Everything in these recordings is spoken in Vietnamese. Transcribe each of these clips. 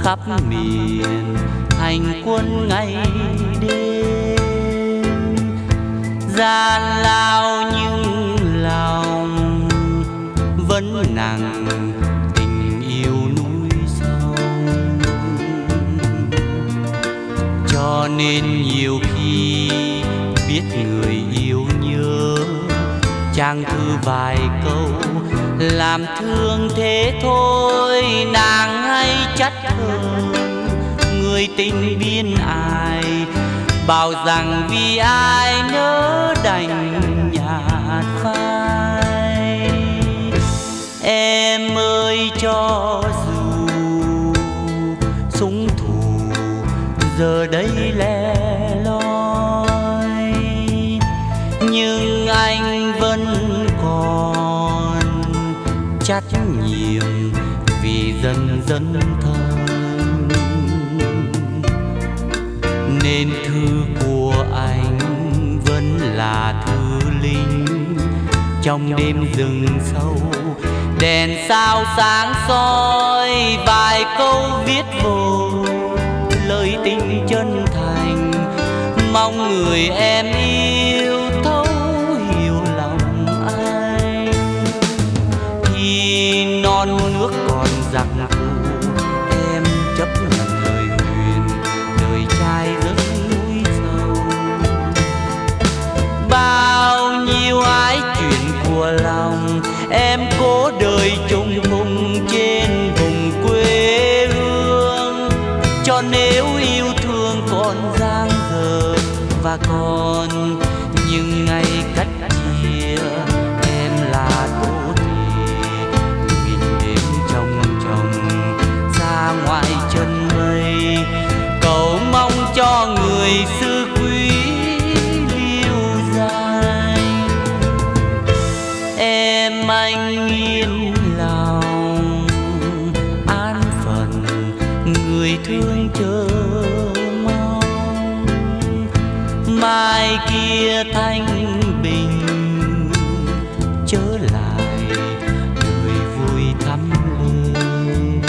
khắp miền hành quân ngày đêm. Gian lao nhưng lòng vẫn nặng tình yêu núi sông. Cho nên nhiều khi biết người yêu nhớ, trang thư vài câu làm thương thế thôi. Nàng hay trách hơn người tình biên ai, bảo rằng vì ai nỡ đành nhạt phai. Em ơi cho dù súng thù giờ đây lẻ loi, nhưng anh vẫn còn trách nhiệm vì dân dân thân. Nên thư của anh vẫn là thư linh trong đêm rừng sâu. Đèn sao sáng soi vài câu viết vô lời tình chân thành, mong người em yêu thấu hiểu lòng anh. Khi non nước còn giặc thù, em chấp nhận lời nguyền đời trai rất núi sâu. Bao nhiêu ái chuyện của lòng em cố đời chung vùng trên vùng quê hương. Cho nếu yêu thương còn dang dở và còn những ngày cách chia, em là tổ thì nghìn đêm trong chồng xa ngoại chân mây. Cầu mong cho người xưa quý liêu dài. Em anh yên lòng an phận, người thương chờ mong mai kia thanh bình trở lại đời vui thắm lên.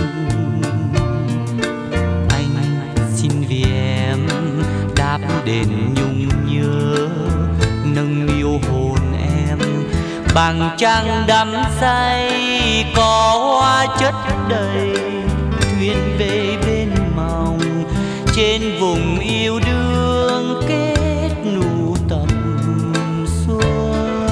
Anh xin vì em đáp đền nhung nhớ, nâng niu hồn em bằng trăng đắm say. Có hoa chất đầy thuyền về bên mong, trên vùng yêu đương kết nụ tầm xuân.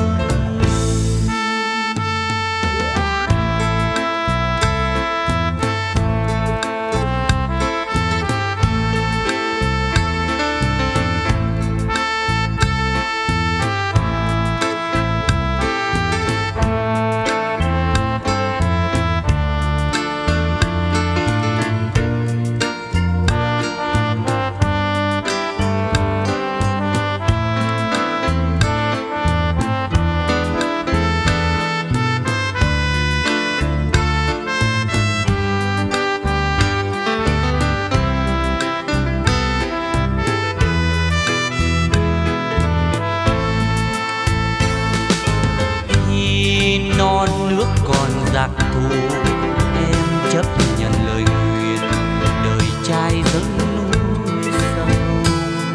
Non nước còn giặc thù, em chấp nhận lời nguyền đời trai dâng núi sông.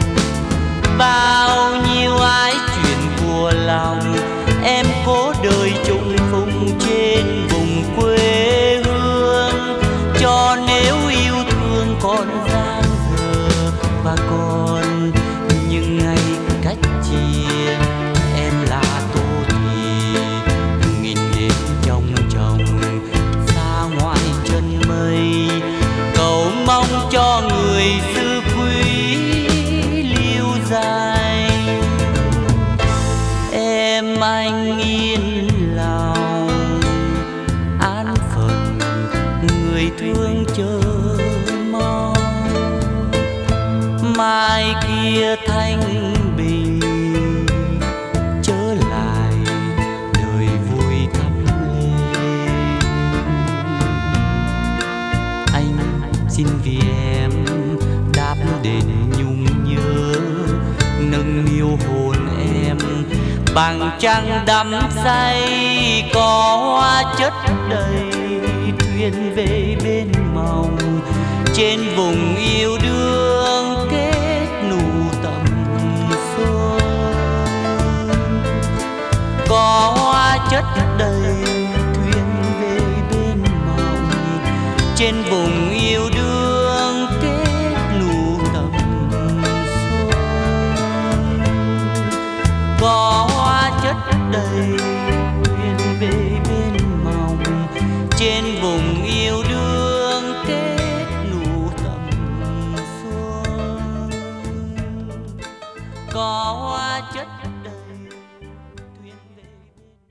Bao nhiêu ái chuyện của lòng em cố đời chung phùng trên vùng quê hương. Cho nếu yêu thương còn dang dở và còn những ngày cách chia, em là tổ thì nghìn đêm trong chồng xa ngoại chân mây. Cầu mong cho người xưa quý liêu dài. Em anh yên lòng an phận, người thương chờ mong mai kia thanh bình trở lại đời vui thắm lên. Anh xin vì em đáp đền nhung nhớ, nâng niu hồn em bằng trăng đắm say. Có hoa chất đầy thuyền về bên mong, trên vùng yêu đương kết nụ tầm xuân. Có hoa chất đầy thuyền về bên mộng, trên vùng yêu đương kết nụ tầm xuân. Có hoa chất đầy thuyền về bên mộng, trên vùng yêu đương kết nụ tầm xuân. Có hoa chất đầy thuyền về bên.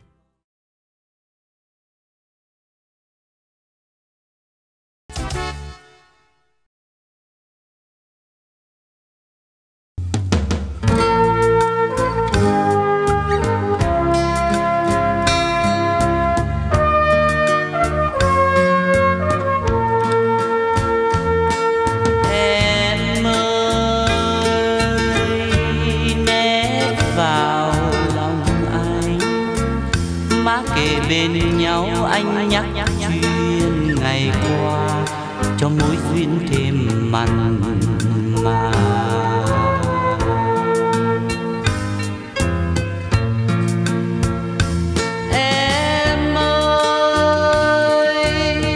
Bên nhau anh nhắc chuyện ngày qua, cho mối duyên thêm mặn mà. Em ơi,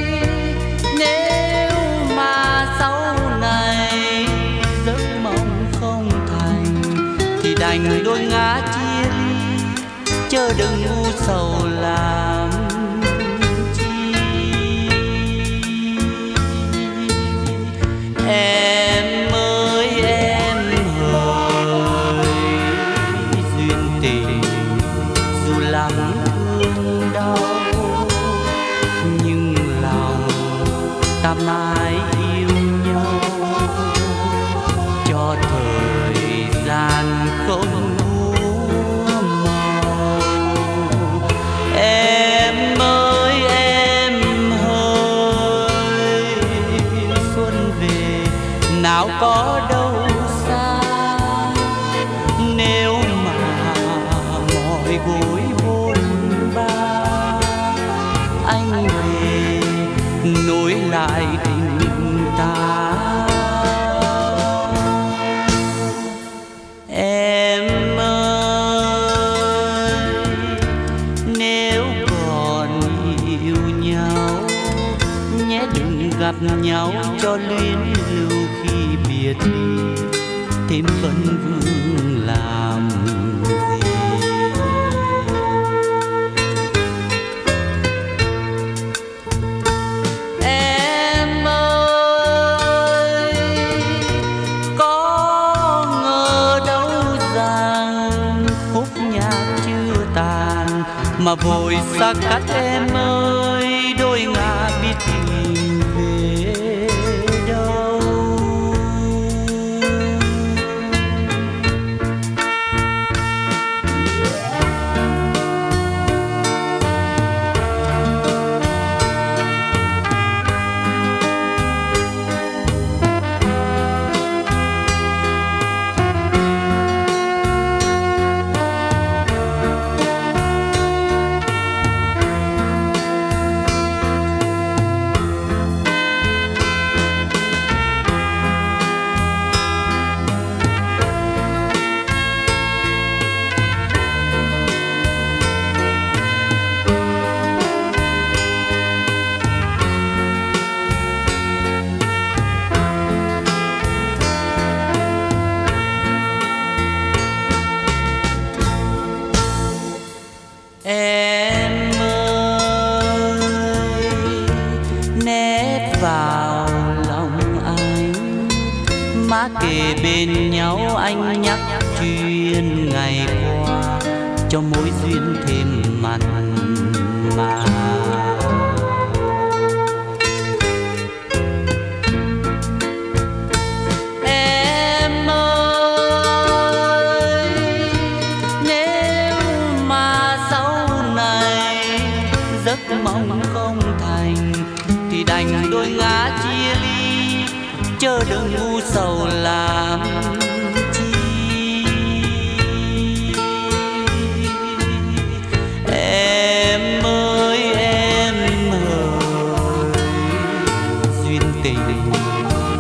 nếu mà sau này giấc mộng không thành, thì đành đôi ngã chia ly, chớ đừng ngu sầu làm chi. Em ơi em hỡi, duyên tình dù lắm thương đau, nhưng lòng ta mãi yêu nhau, cho thời gian không. Em ơi em ơi, xuân về nào có đâu xa, nếu mà mỏi gối bôn ba, anh về nối lại tình ta. Em ơi, nếu còn yêu nhau, nhé đừng gặp nhau cho luyến lưu khi biệt ly, thêm vấn vương làm gì. Em ơi, có ngờ đâu rằng khúc nhạc chưa tàn, mà vội xa cách em ơi, đôi ngả biết tìm về đâu. Em ơi, nép vào lòng anh, má kề bên nhau anh nhắc chuyện ngày qua, cho mối duyên thêm mặn mà. Em ơi, nếu mà sau này giấc mộng không thành, thì đành đôi ngã chia ly, chớ đừng ngu sầu làm chi. Em ơi em hỡi, duyên tình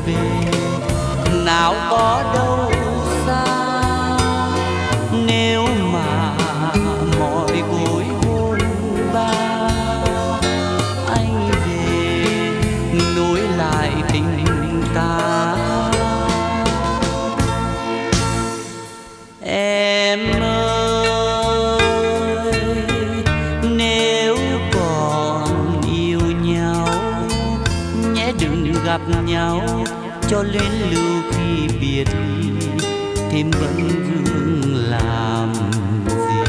về, nào có đâu xa. Nếu mà mọi gối hôn ba, anh về nối lại tình ta. Em ơi, nếu còn yêu nhau, nhé đừng gặp nhau cho lên lưu khi biệt ly, thêm vẫn vương làm gì.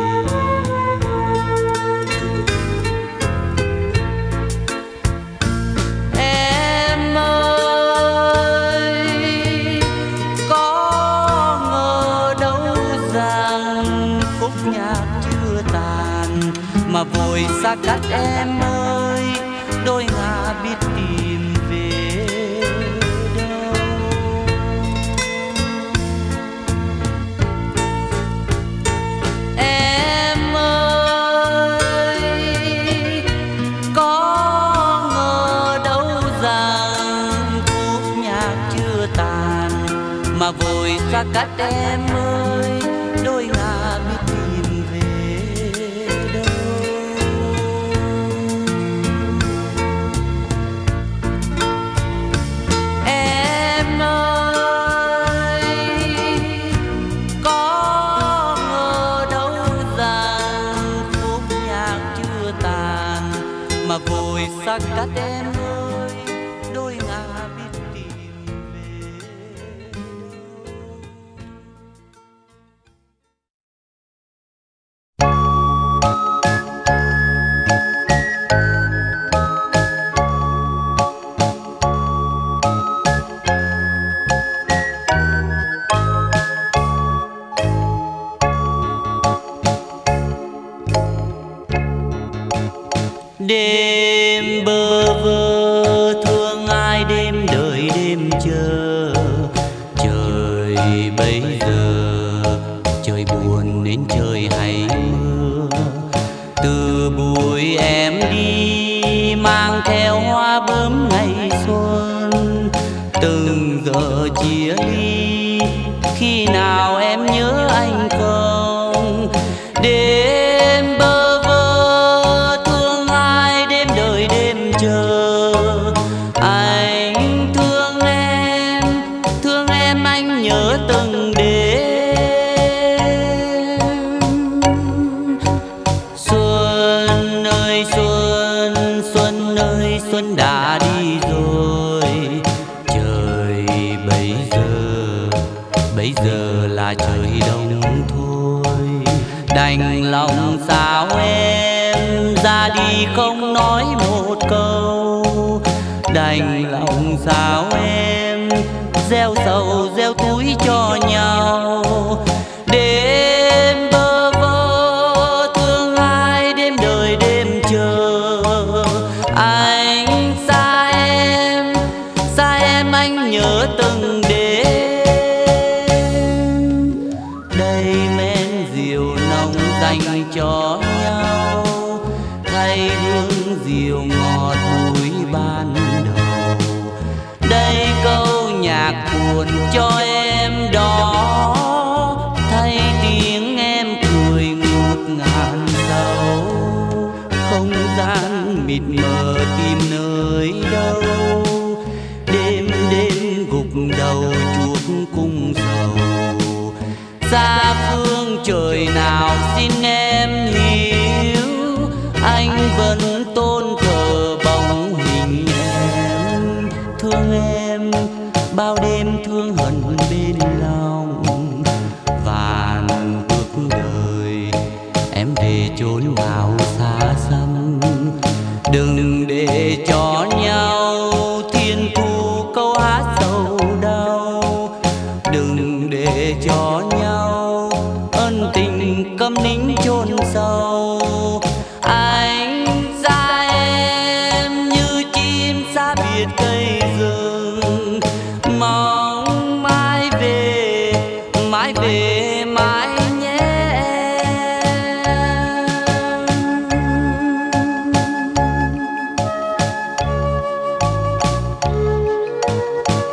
Em ơi, có ngờ đâu rằng khúc nhạc chưa tàn mà vội xa cách. Em ơi, đôi ngả biết tìm về đâu. Em ơi, có ngờ đâu rằng khúc nhạc chưa tàn mà vội xa cách. Em ơi, đôi ngả biết tìm về đâu. Em ơi, có ngờ đâu rằng khúc nhạc chưa tàn mà vội xa cách. Em ơi, đôi ngả biết tìm về đâu. Đêm bơ vơ thương ai, đêm đợi đêm chờ. Trời bây giờ trời buồn nên trời hay mưa. Từ buổi em đi mang theo hoa bướm ngày xuân, từng giờ chia ly khi nào em nhớ anh không. Đêm bơ vơ thương ai, đêm đợi đêm chờ. Anh thương em anh nhớ từng đêm. Xuân ơi xuân, xuân ơi xuân đã đi rồi. Trời bây giờ là trời đông thôi. Đành lòng sao em ra đi không nói một câu. Đành lòng sao em gieo sầu gieo túi cho nhau. Đêm bơ vơ thương ai, đêm đợi đêm chờ. Anh xa em anh nhớ từng đêm. Đây men rượu nồng dành cho nhau, thay hương rượu ngọt bụi ban đầu. Đây câu nhạc buồn cho em đó, thay tiếng em cười ngút ngàn sầu. Không gian mịt mờ tìm nơi đâu, đêm đêm gục đầu chuốc cung sầu. Xa phương trời nào xin em hiểu, anh vẫn tôn thờ bóng hình em. Thương em bao đêm thương hận bên lòng, vàn bước đời em về chốn nào xa xăm. Đừng để cho nhau thiên thu câu hát sầu đau. Đừng để cho nhau ân tình câm nín chôn sâu. Anh xa em như chim xa biệt cây rừng, mong mãi về mãi về mãi nhé em.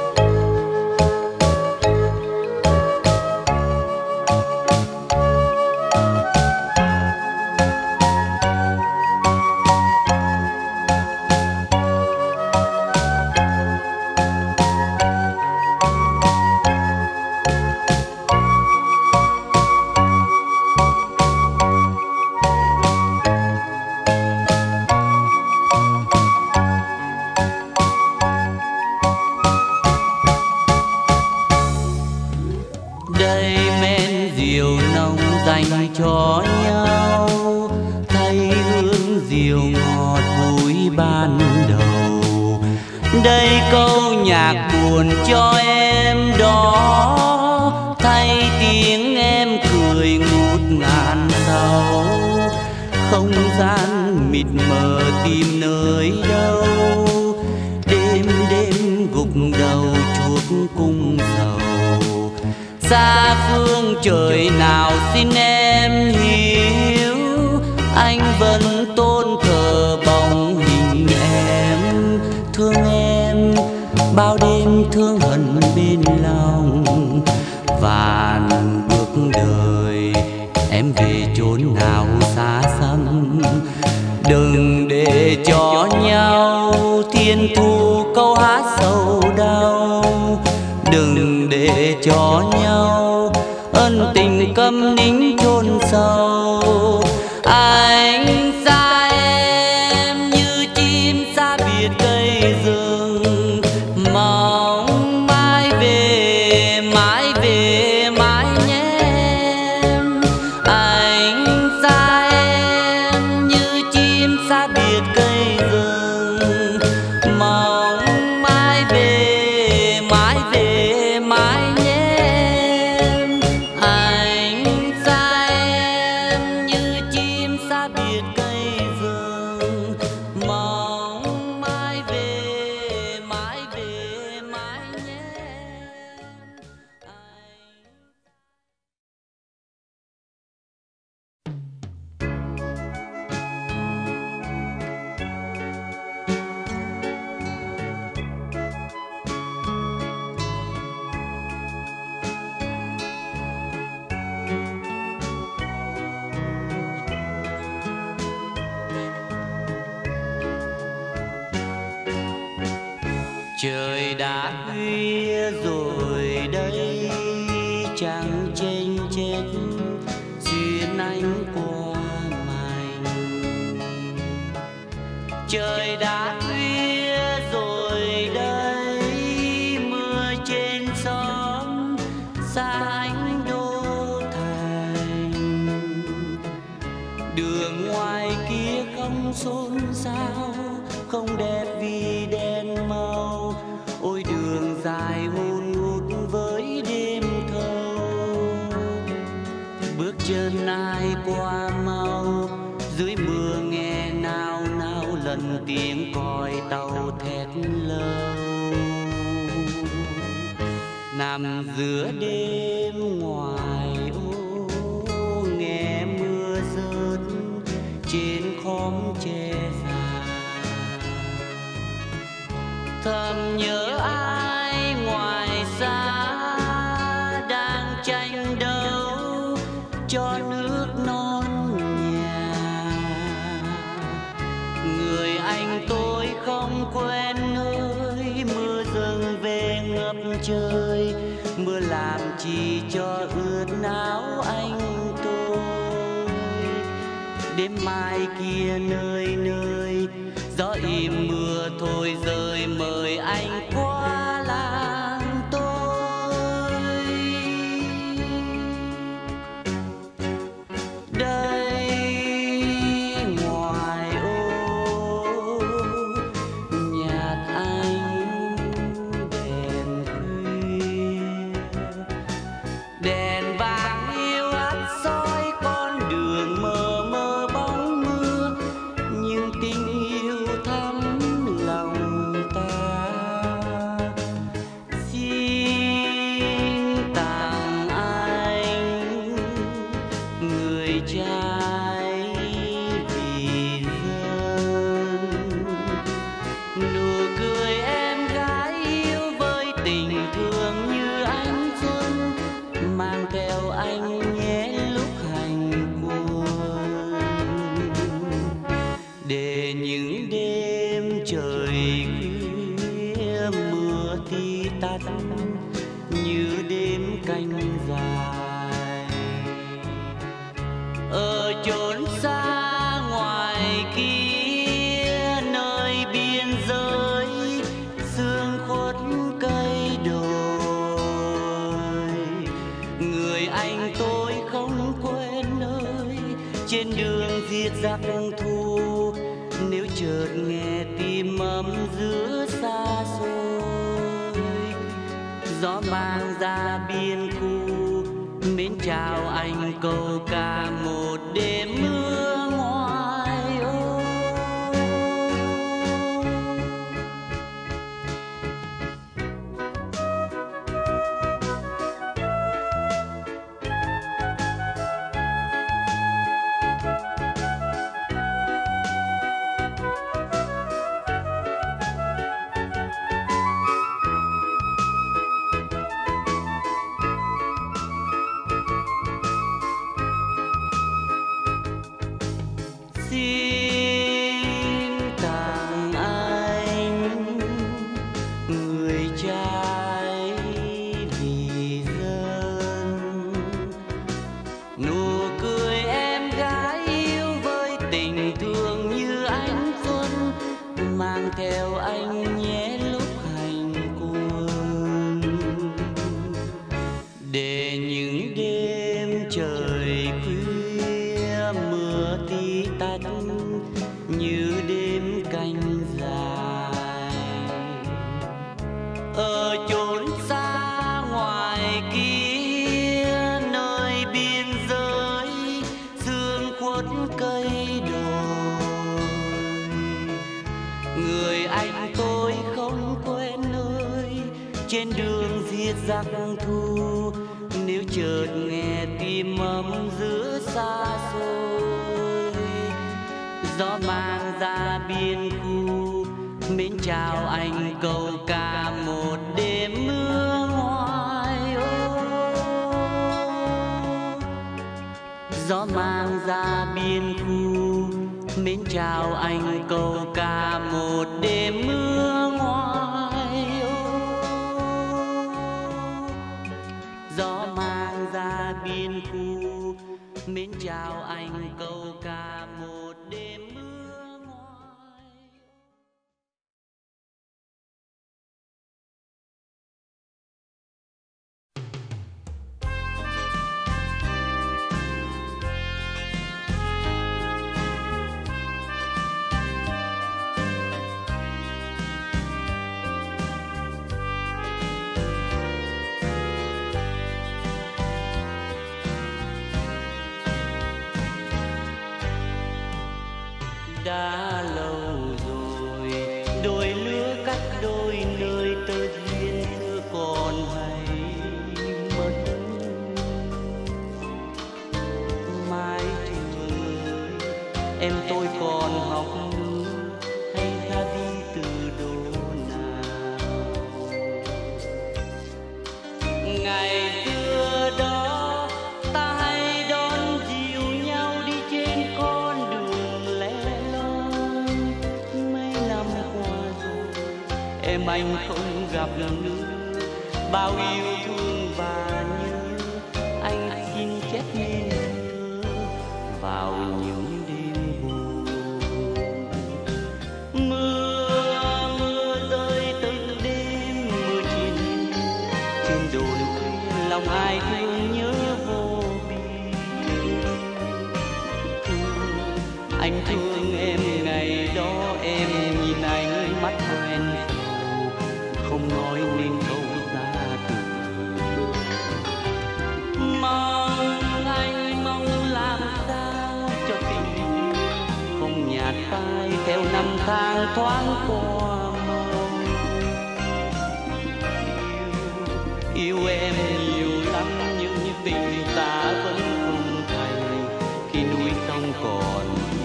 đây câu nhạc buồn cho em đó, thay tiếng em cười ngút ngàn sầu. Không gian mịt mờ tìm nơi đâu, đêm đêm gục đầu chuốc cung sầu. Xa phương trời nào xin em hiểu, anh vẫn tôn thờ bóng hình em. Thương em bao đêm thương hận bên lòng, vàn bước đời em về chốn nào xa xăm. Đừng để cho nhau thiên thu câu hát sầu đau, đừng để cho nhau ân tình câm nín chôn sâu. Anh xa em như chim xa biệt cây rừng, mong mãi về mãi về mãi nhé em. Anh xa em như chim xa biệt cây rừng, mong mãi về mãi về mãi nhé em. Anh xa em như chim xa biệt cây rừng, mong mãi về mãi về mãi nhé Trời đã khuya rồi đây, trăng chênh chết xuyên ánh qua mành. Trời đã khuya rồi đây, mưa trên xóm xa ánh đô thành. Đường ngoài kia không xôn xao, không đẹp vì đèn màu. Ôi đường dài hun hút với đêm thâu, bước chân ai qua mau. Dưới mưa nghe nao nao lần tiếng còi tàu thét lâu. Nằm giữa đêm ngoài ô, nghe mưa rớt trên khóm tre già. Thầm nhớ ai ngoài xa đang tranh đấu cho nước non nhà. Người anh tôi không quen nơi, mưa dâng về ngập trời. Mưa làm chi cho ướt áo anh tôi. Đêm mai kia nơi nơi gió im mưa thôi rơi, mời anh qua làng tôi. Đây ngoài ô nhạc anh đèn khuya, đèn vàng yêu ắt soi con đường mờ mờ bóng mưa. Nhưng tình yêu thắm lòng ta, xin tặng anh người trai vì dân. Nụ cười em gái yêu với tình thương như ánh xuân, mang theo anh nhé lúc hành quân. Để những đêm trời khuya mưa thì tắt như đêm canh dài. Ở chốn xa ngoài kia nơi biên giới, sương khuất cây đồi. Người anh tôi không quên nơi, trên đường viết giặc thu. Nếu chợt nghe tim ấm giữa xa xôi, gió mang ra biên khu. Mến chào anh câu ca một đêm mưa ngoài ô. Xin tặng anh người trai vì dân, nụ cười em gái yêu với tình thương như ánh xuân, mang theo anh nhé lúc hành quân. Để những đêm trời khuya mưa tí tách như đêm canh dài, ở chốn xa ngoài kia nơi biên giới sương khuất cây đồi. Người anh tôi không quên nơi trên đường giết giặc thu, nếu chợt nghe tim ấm giữa xa xôi. Gió mang ra biên khu, mến chào anh câu ca một đêm mưa ngoài ô. Gió mang ra biên khu, mến chào anh câu ca một đêm mưa ngoài ô. Gió mang ra biên khu, mến chào anh câu ca một đêm mưa ngoài. Đã lâu rồi đôi lứa cách đôi nơi tơ duyên xưa còn hay mất. Mai trường ơi, em tôi còn học hay ra đi từ đâu nào. Ngày xưa đó ta hay đón dìu nhau đi trên con đường lẻ loi. Mấy năm qua rồi em anh không gặp nữa, bao yêu thương và nhớ anh xin chép nên thơ vào những đêm buồn. Mưa rơi từng đêm, mưa trên đồi khuya, lòng ai thương nhớ vô biên. Anh thương em ngày đó, em nhìn anh mắt quen rồi, không nói nên câu ra từ. Mong anh mong làm sao cho tình yêu không nhạt phai theo năm tháng thoáng qua mau. Yêu em nhiều lắm nhưng tình ta vẫn không thành, khi núi sông còn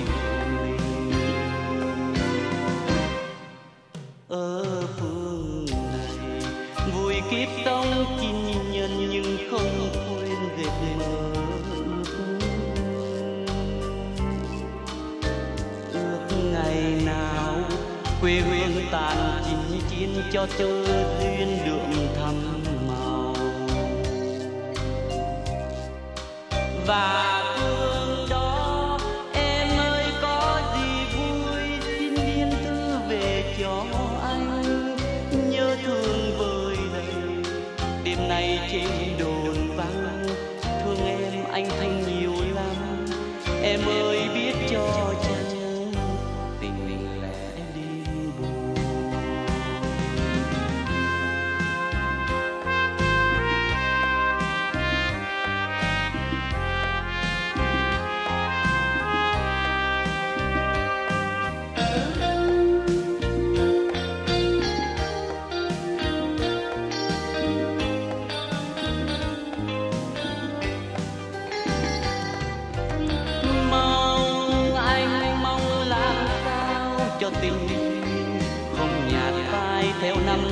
ở phương này. Vui kiếp sống chinh nhân nhưng không quên dệt mơ ước ngày nào quê hương tàn chinh chiến cho tơ duyên đượm thắm màu. Và phương đó em ơi có gì vui xin biên thư về cho anh, nhớ thương vơi đầy đêm nay trên đồn vắng. Thương em anh thanh nhiều lắm, em ơi biết cho chăng tình mình lẽ đêm buồn.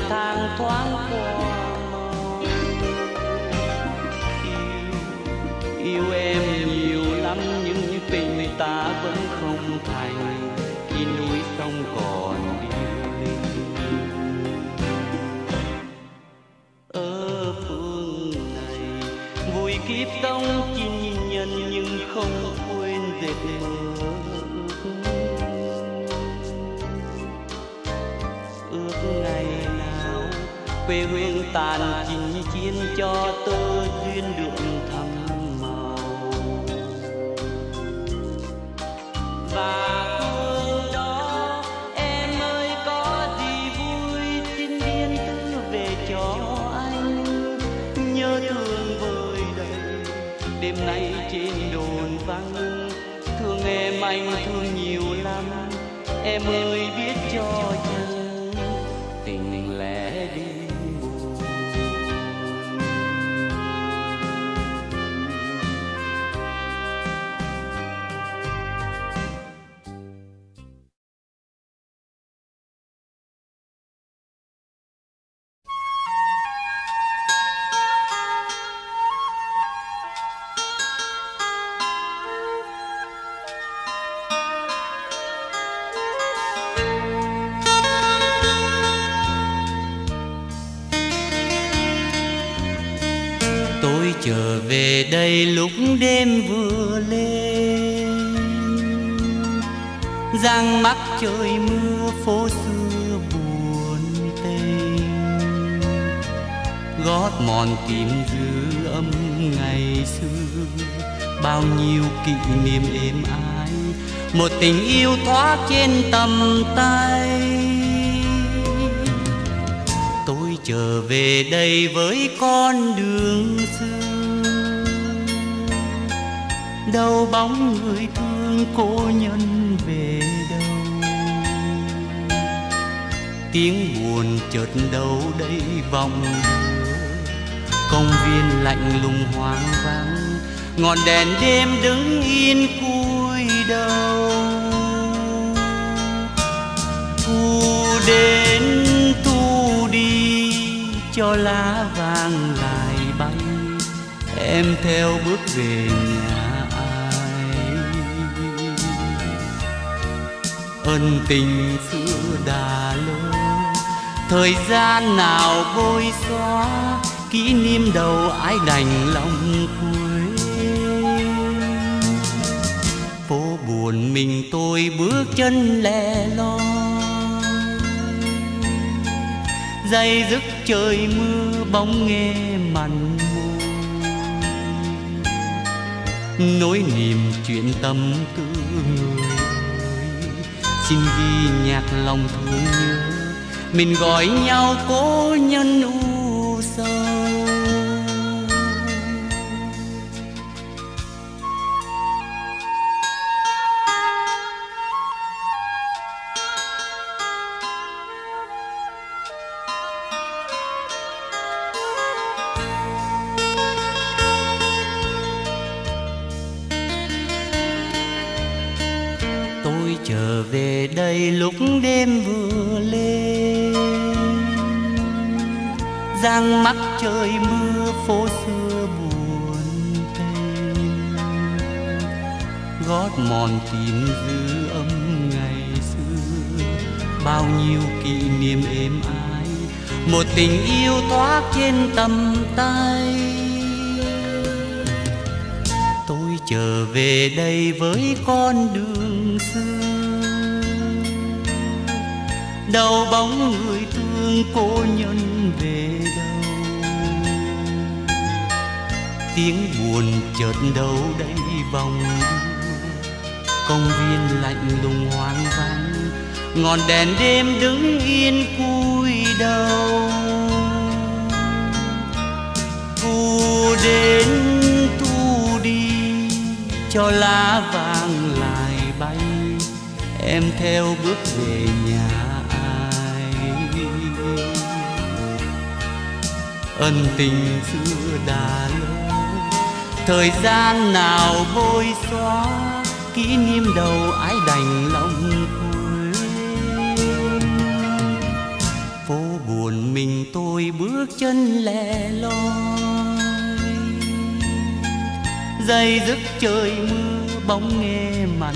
thang thoáng qua màu. Yêu em nhiều lắm nhưng tình ta vẫn không thành, khi núi sông còn điêu linh. Ở phương này vui kiếp sống chinh nhân nhưng không quên dệt mơ. Ước ngày nào quê hương tàn chinh chiến cho tơ duyên đường thăm màu. Và phương đó em ơi có gì vui xin biên thư về cho anh. Nhớ thương vơi đầy đêm nay trên đồn vắng, thương em anh thương nhiều lắm. Em ơi biết cho chăng tình lẽ đêm buồn. Tôi trở về đây lúc đêm vừa lên, giăng mắc trời mưa phố xưa buồn tênh. Gót mòn tìm dư âm ngày xưa, bao nhiêu kỷ niệm êm ái, một tình yêu thoát trên tầm tay. Tôi trở về đây với con đường xưa, đâu bóng người thương cô nhân về đâu. Tiếng buồn chợt đâu đây vòng đưa, công viên lạnh lùng hoang vắng, ngọn đèn đêm đứng yên cúi đầu. Thu đến thu đi cho lá vàng lại bay, em theo bước về nhà ai. Ân tình xưa đã lỡ, thời gian nào vơi xóa, kỷ niệm đầu ai đành lòng quên. Phố buồn mình tôi bước chân lẻ loi, dây dứt trời mưa bóng nghe mặn môi. Nỗi niềm chuyện tâm tư người ơi, xin ghi nhạc lòng thương nhớ, mình gọi nhau cố nhân u sầu. Tôi trở về đây lúc đêm vừa lên, giăng mắc trời mưa phố xưa buồn tênh. Gót mòn tìm dư âm ngày xưa, bao nhiêu kỷ niệm êm ái, một tình yêu thoát trên tầm tay. Tôi trở về đây với con đường xưa, đâu bóng người thương cô nhân về đâu. Tiếng buồn chợt đâu đây vòng đưa, công viên lạnh lùng hoang vắng, ngọn đèn đêm đứng yên cúi đầu. Thu đến thu đi cho lá vàng lại bay, em theo bước về nhà ai. Ân tình xưa đã lỡ, thời gian nào vơi xóa, kỷ niệm đầu ái đành lòng quên. Phố buồn mình tôi bước chân lẻ loi, dây dứt trời mưa bóng nghe mặn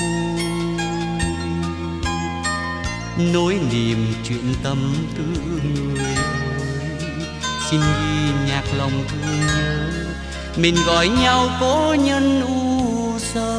môi, nỗi niềm chuyện tâm tư người ơi. Xin ghi nhạc lòng thương nhớ, mình gọi nhau cố nhân u sầu.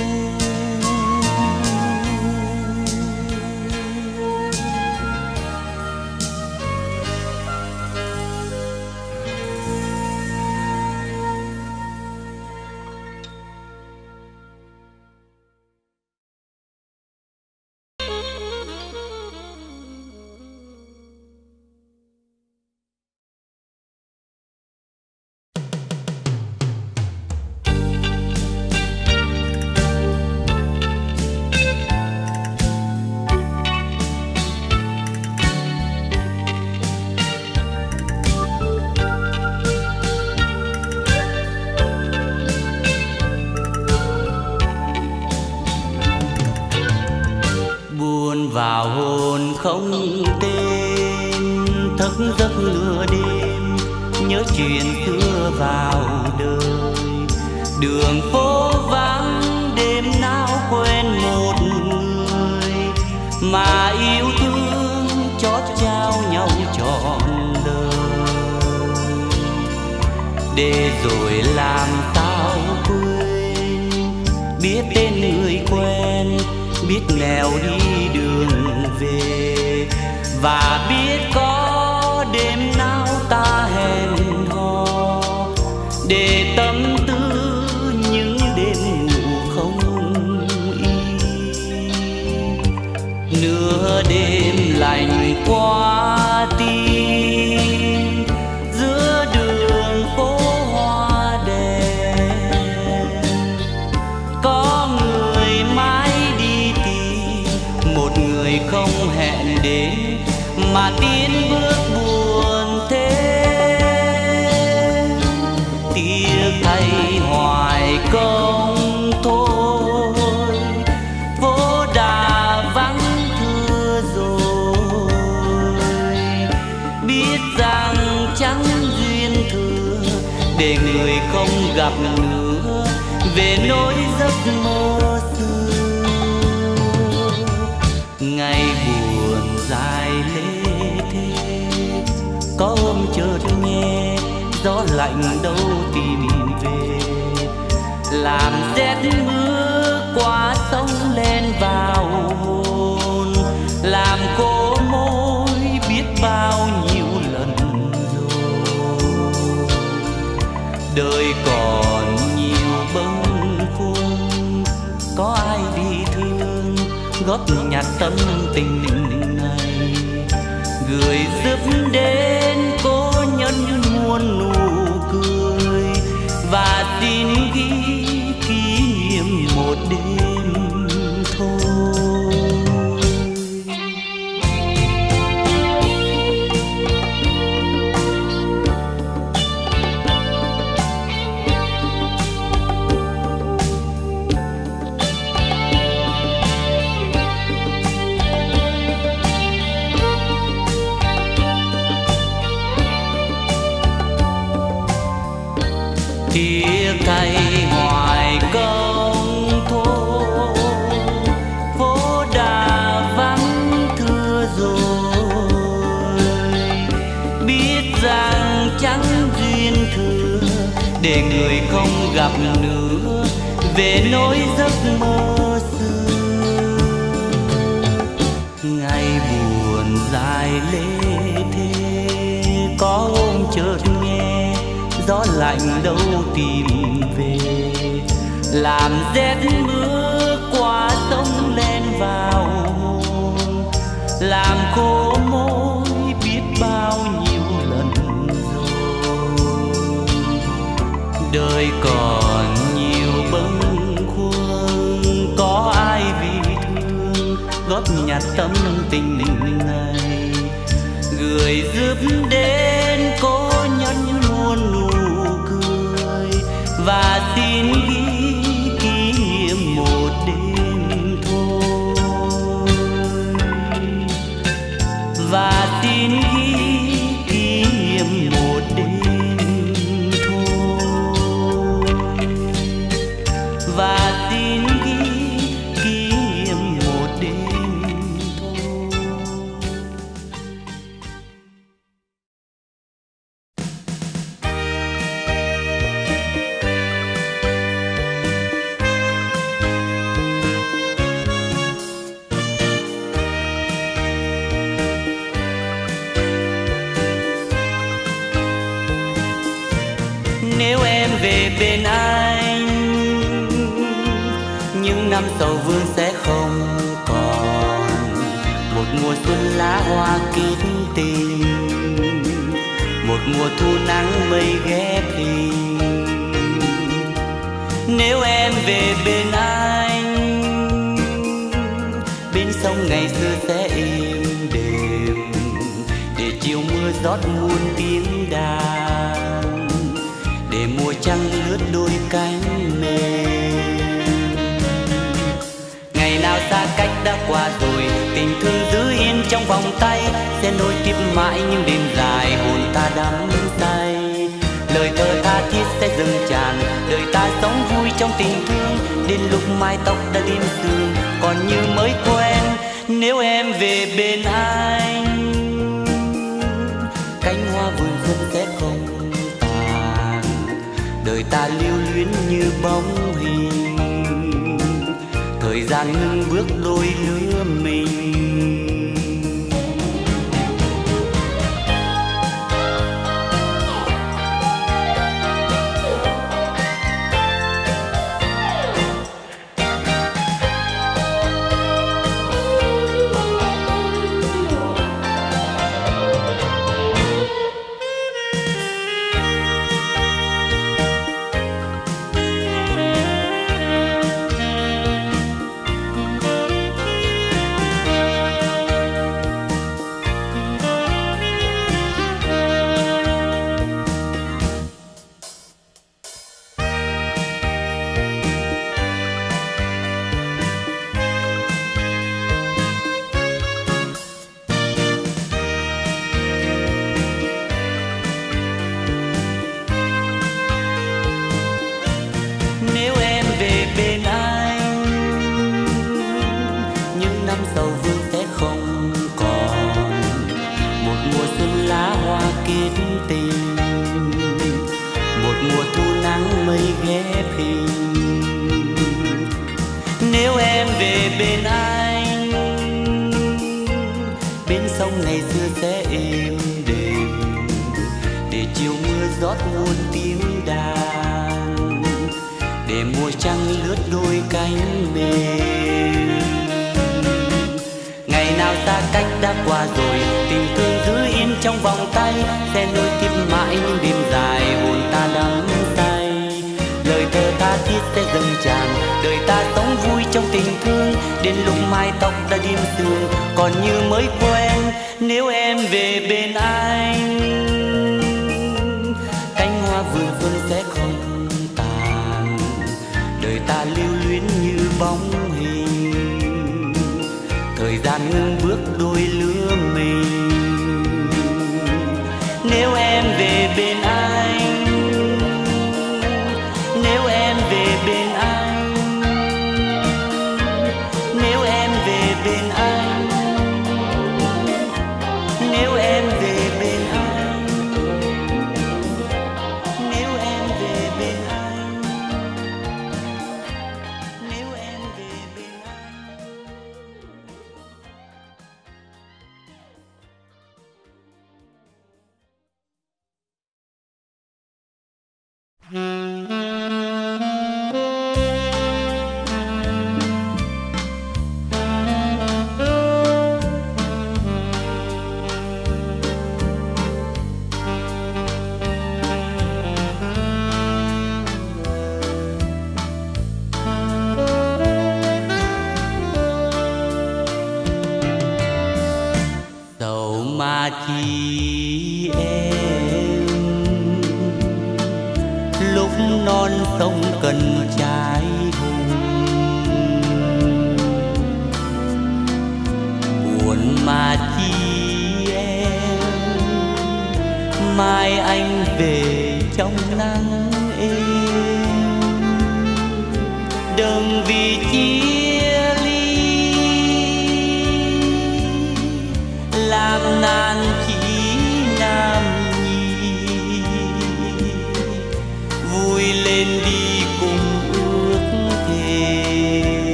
Vào hồn không tên, thức giấc lửa đêm, nhớ chuyện xưa vào đời. Đường phố vắng đêm nào quên một người mà yêu thương chót trao nhau trọn đời. Để rồi làm sao quên, biết tên người quen, biết nghèo đi đường về, và biết có đêm nào ta hẹn hò để tâm tư những đêm ngủ không yên. Nửa đêm lạnh qua tim, giữa đường phố hoa đèn, có người mãi người không hẹn đến mà tiến bước buồn thế. Tiếc thay hoài công thôi, phố đà vắng thưa rồi. Biết rằng chẳng duyên thừa để người không gặp nữa, về nỗi giấc mơ xưa. Ngày buồn dài lê thế, có hôm chợt nghe gió lạnh đâu tìm về, làm rét mưa qua sông lên vào hồn, làm khô môi biết bao nhiêu lần rồi. Đời còn nhiều bâng khuâng, có ai vì thương góp nhặt tâm tình này, gửi giúp đến cố nhân muôn nụ cười, và xin ghi kỷ niệm một đêm thôi. Tiếc thay hoài công thôi, phố đà vắng thưa rồi. Biết rằng chẳng duyên thừa để người không gặp nữa, về nỗi giấc mơ xưa. Ngày buồn dài lê thế, có hôm chợt nghe gió lạnh đâu tìm về, làm rét mưa qua sông lên vào hồn, làm khô môi biết bao nhiêu lần rồi. Đời còn nhiều bâng khuâng, có ai vì thương góp nhặt tâm tình này, gửi giúp đến cố nhân muôn nụ cười, và xin ghi kỷ niệm một đêm thôi, và xin ghi sầu vương sẽ không còn, một mùa xuân lá hoa kết tình, một mùa thu nắng mây ghép hình. Nếu em về bên anh, bên sông ngày xưa sẽ êm đềm, để chiều mưa rót muôn tiếng đàn, để mùa trăng lướt đôi cánh mềm. Ngày nào xa cách đã qua rồi, tình thương giữ yên trong vòng tay, sẽ nối tiếp mãi những đêm dài hồn ta đắm say. Lời thơ tha thiết sẽ dâng tràn, đời ta sống vui trong tình thương, đến lúc mái tóc đã đêm sương còn như mới quen. Nếu em về bên anh, cánh hoa vườn xuân sẽ không tàn, đời ta lưu luyến như bóng hình, thời gian ngưng bước đôi lứa mình.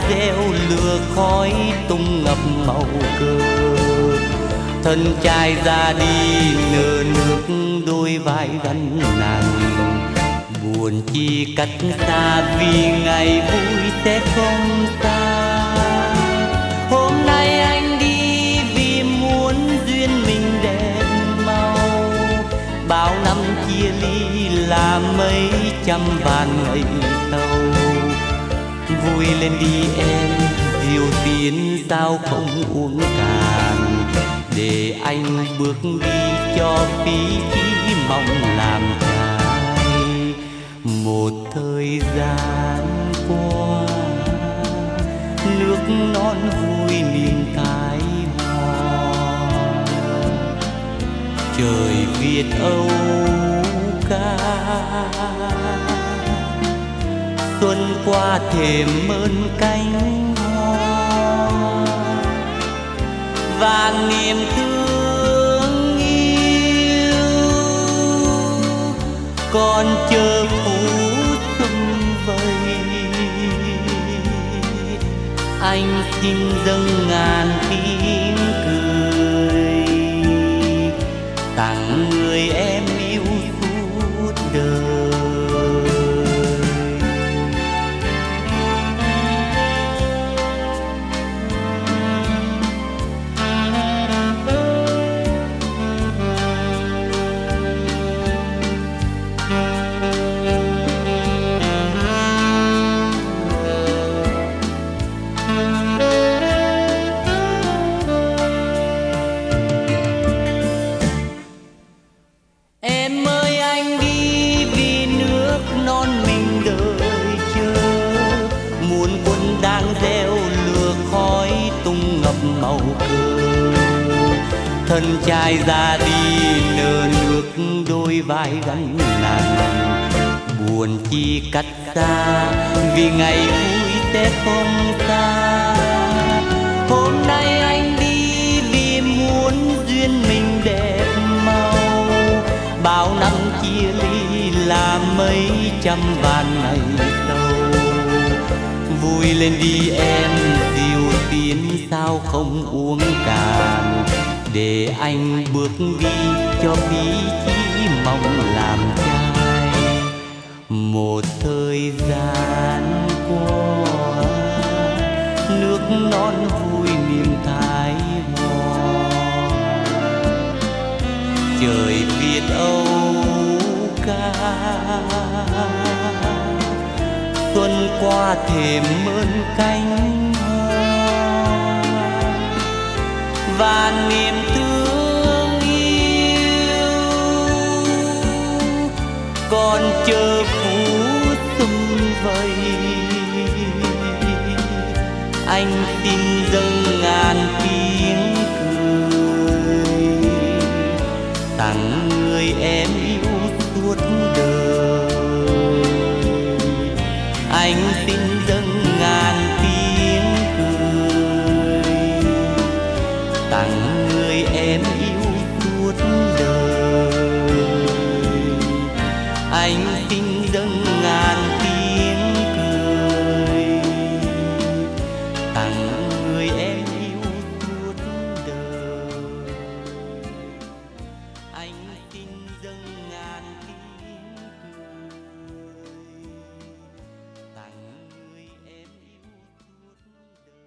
reo lửa khói tung ngập màu cờ. Thân trai ra đi nợ nước đôi vai gánh nặng, buồn chi cách xa vì ngày vui sẽ không xa. Hôm nay anh đi vì muốn duyên mình đẹp mau, bao năm chia ly là mấy trăm vạn ngày tàu. Vui lên đi em, rượu tiến sao không uống cạn, để anh bước đi cho phí chí mong làm trai. Một thời gian qua nước non vui miền Thái Hòa, trời Việt Âu ca xuân qua thềm mơn cánh hoa, và niềm thương yêu còn chờ phút xuân vầy. Anh xin dâng ngàn tiếng cười tặng người em yêu suốt đời. Màu cờ thân trai ra đi nợ nước đôi vai gánh nặng, buồn chi cách xa vì ngày vui sẽ không xa. Hôm nay anh đi vì muốn duyên mình đẹp mau, bao năm chia ly là mấy trăm vạn ngày sau. Vui lên đi em, rượu tiến sao không uống cạn, để anh bước đi cho bí chí mong làm trai. Một thời gian qua nước non vui miền Thái Hòa, trời Việt Âu ca xuân qua thềm mơn cánh hoa, và niềm thương yêu còn chờ phút xuân vầy. Anh xin dâng ngàn tiếng cười tặng người em yêu suốt đời. Anh xin dâng ngàn tiếng cười tặng người em yêu suốt đời. Anh xin dâng ngàn tiếng cười tặng người em yêu suốt đời. Anh xin dâng ngàn tiếng cười tặng người em yêu suốt đời.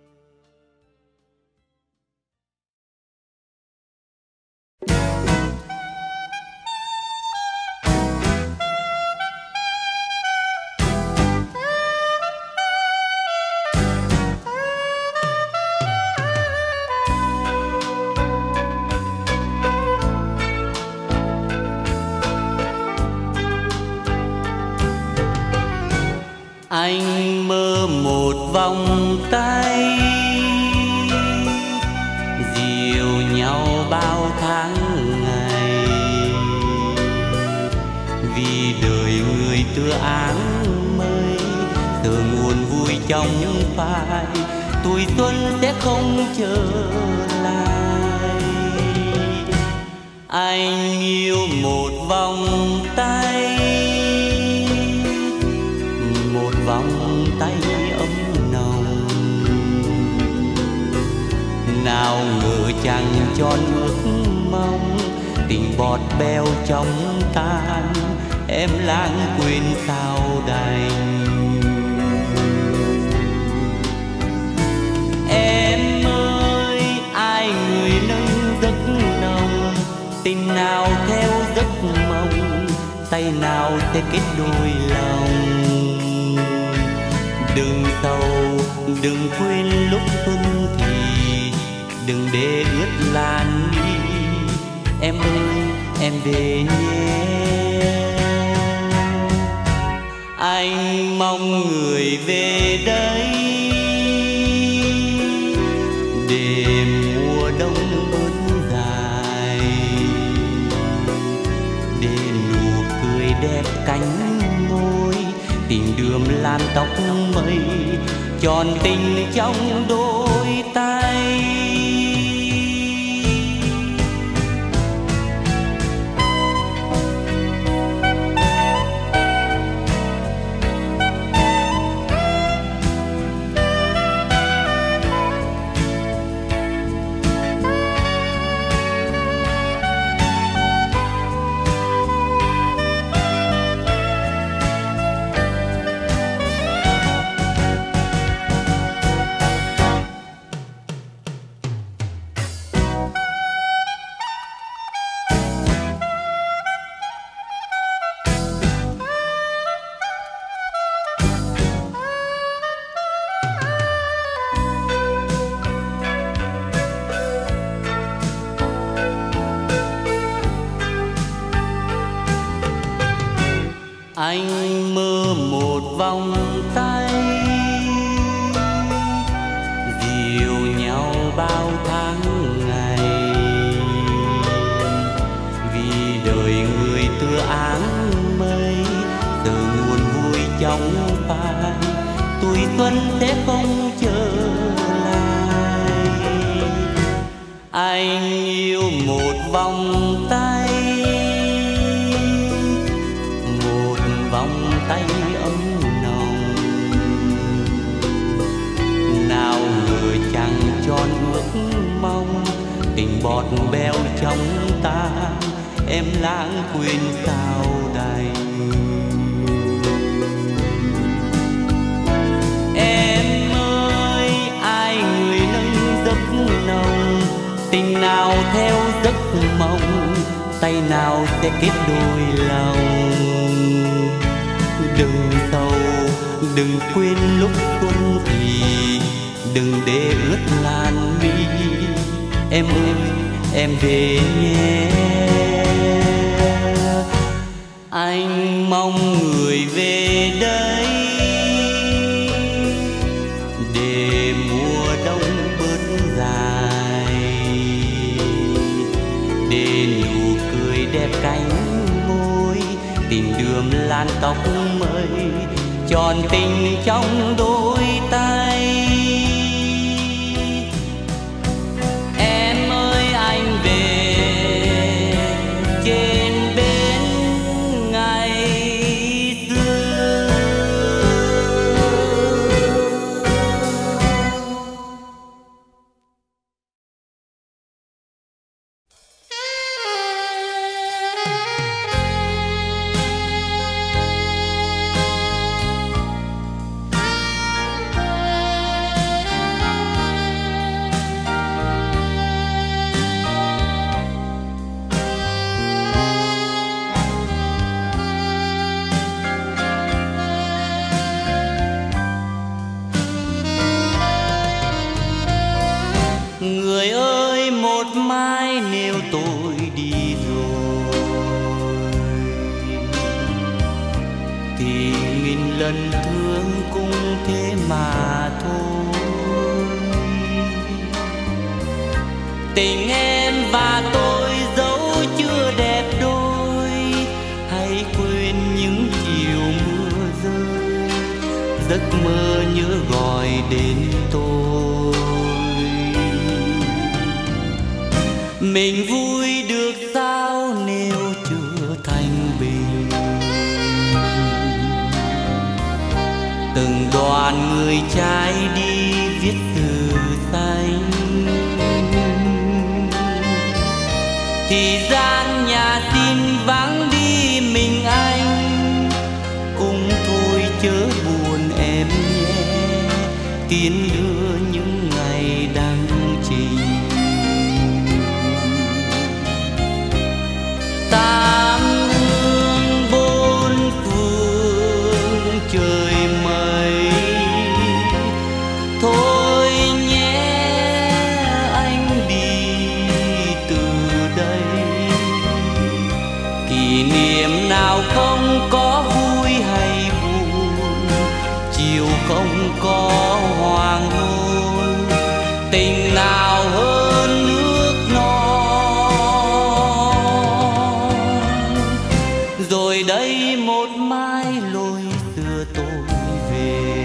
Anh mơ một vòng tay dìu nhau bao tháng ngày, vì đời người tựa áng mây, từ nguồn vui trong phai, tuổi xuân sẽ không trở lại. Anh yêu một vòng tay, một vòng tay ấm nồng, tròn ước mong. Tình bọt bèo trong tan, em lãng quên sao đành. Em ơi, ai người nâng giấc nồng, tình nào theo giấc mộng, tay nào sẽ kết đôi lòng. Đừng sầu, đừng quên lúc xuân thì, đừng để ướt làn mi. Em ơi, em về nhé. Anh mong người về đây để mùa đông bớt dài, để nụ cười đẹp cánh môi, tình đượm lan tóc mây, tròn tình trong đôi tay. Anh mơ một vòng tay dìu nhau bao tháng ngày, vì đời người tựa áng mây, giờ nguồn vui trong phai, tuổi xuân sẽ không trở lại. Anh yêu một vòng tay, vòng tay ấm nồng, nào ngờ chẳng tròn ước mong, tình bọt bèo trong tan, em lãng quên sao đành. Em ơi, ai người nâng giấc nồng, tình nào theo giấc mộng, tay nào sẽ kết đôi lòng. Đừng sầu, đừng quên lúc xuân thì, đừng để ướt làn mi. Em ơi, em về nhé. Anh mong người về đây để mùa đông bớt dài, để nụ cười đẹp cánh môi, tình đượm lan tóc mây, tròn tình trong đôi tay. Em ơi, anh về trên bến ngày xưa. Người ơi, một mai nếu tôi đi rồi thì nghìn lần thương cũng thế mà thôi. Tình em và tôi dẫu chưa đẹp đôi, hãy quên những chiều mưa rơi, giấc mơ nhớ gọi đến tôi. Mình vui được sao nếu chưa thành bình, từng đoàn người trái đi viết từ xanh. gian nhà xin vắng đi mình anh, cũng thôi chớ buồn em nhé, tiến đưa những ngày đăng trình. Tam hương bốn phương trời mây, thôi nhé anh đi từ đây. Kỷ niệm nào không có vui hay buồn, chiều không có hoàng hôn, tình nào hơn nước non. Rồi đây một mai lối xưa tôi về,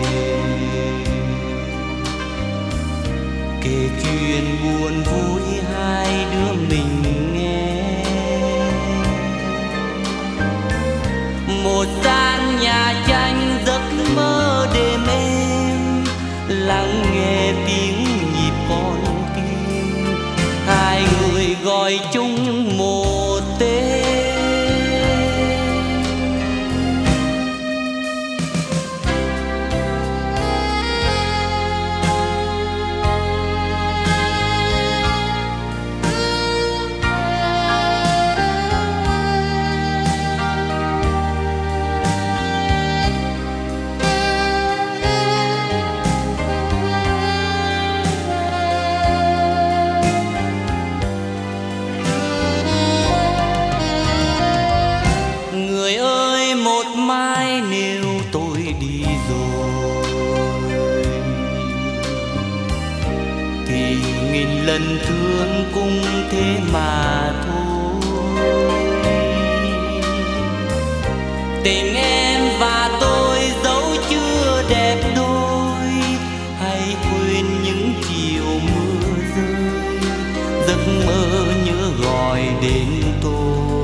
kể chuyện buồn vui hai đứa mình nghe. Một gian nhà tranh giấc mơ đêm êm, lắng nghe tiếng nhịp con tim, hai người gọi chung một tên. Mai nếu tôi đi rồi thì nghìn lần thương cũng thế mà thôi. Tình em và tôi dẫu chưa đẹp đôi, hãy quên những chiều mưa rơi, giấc mơ nhớ gọi đến tôi.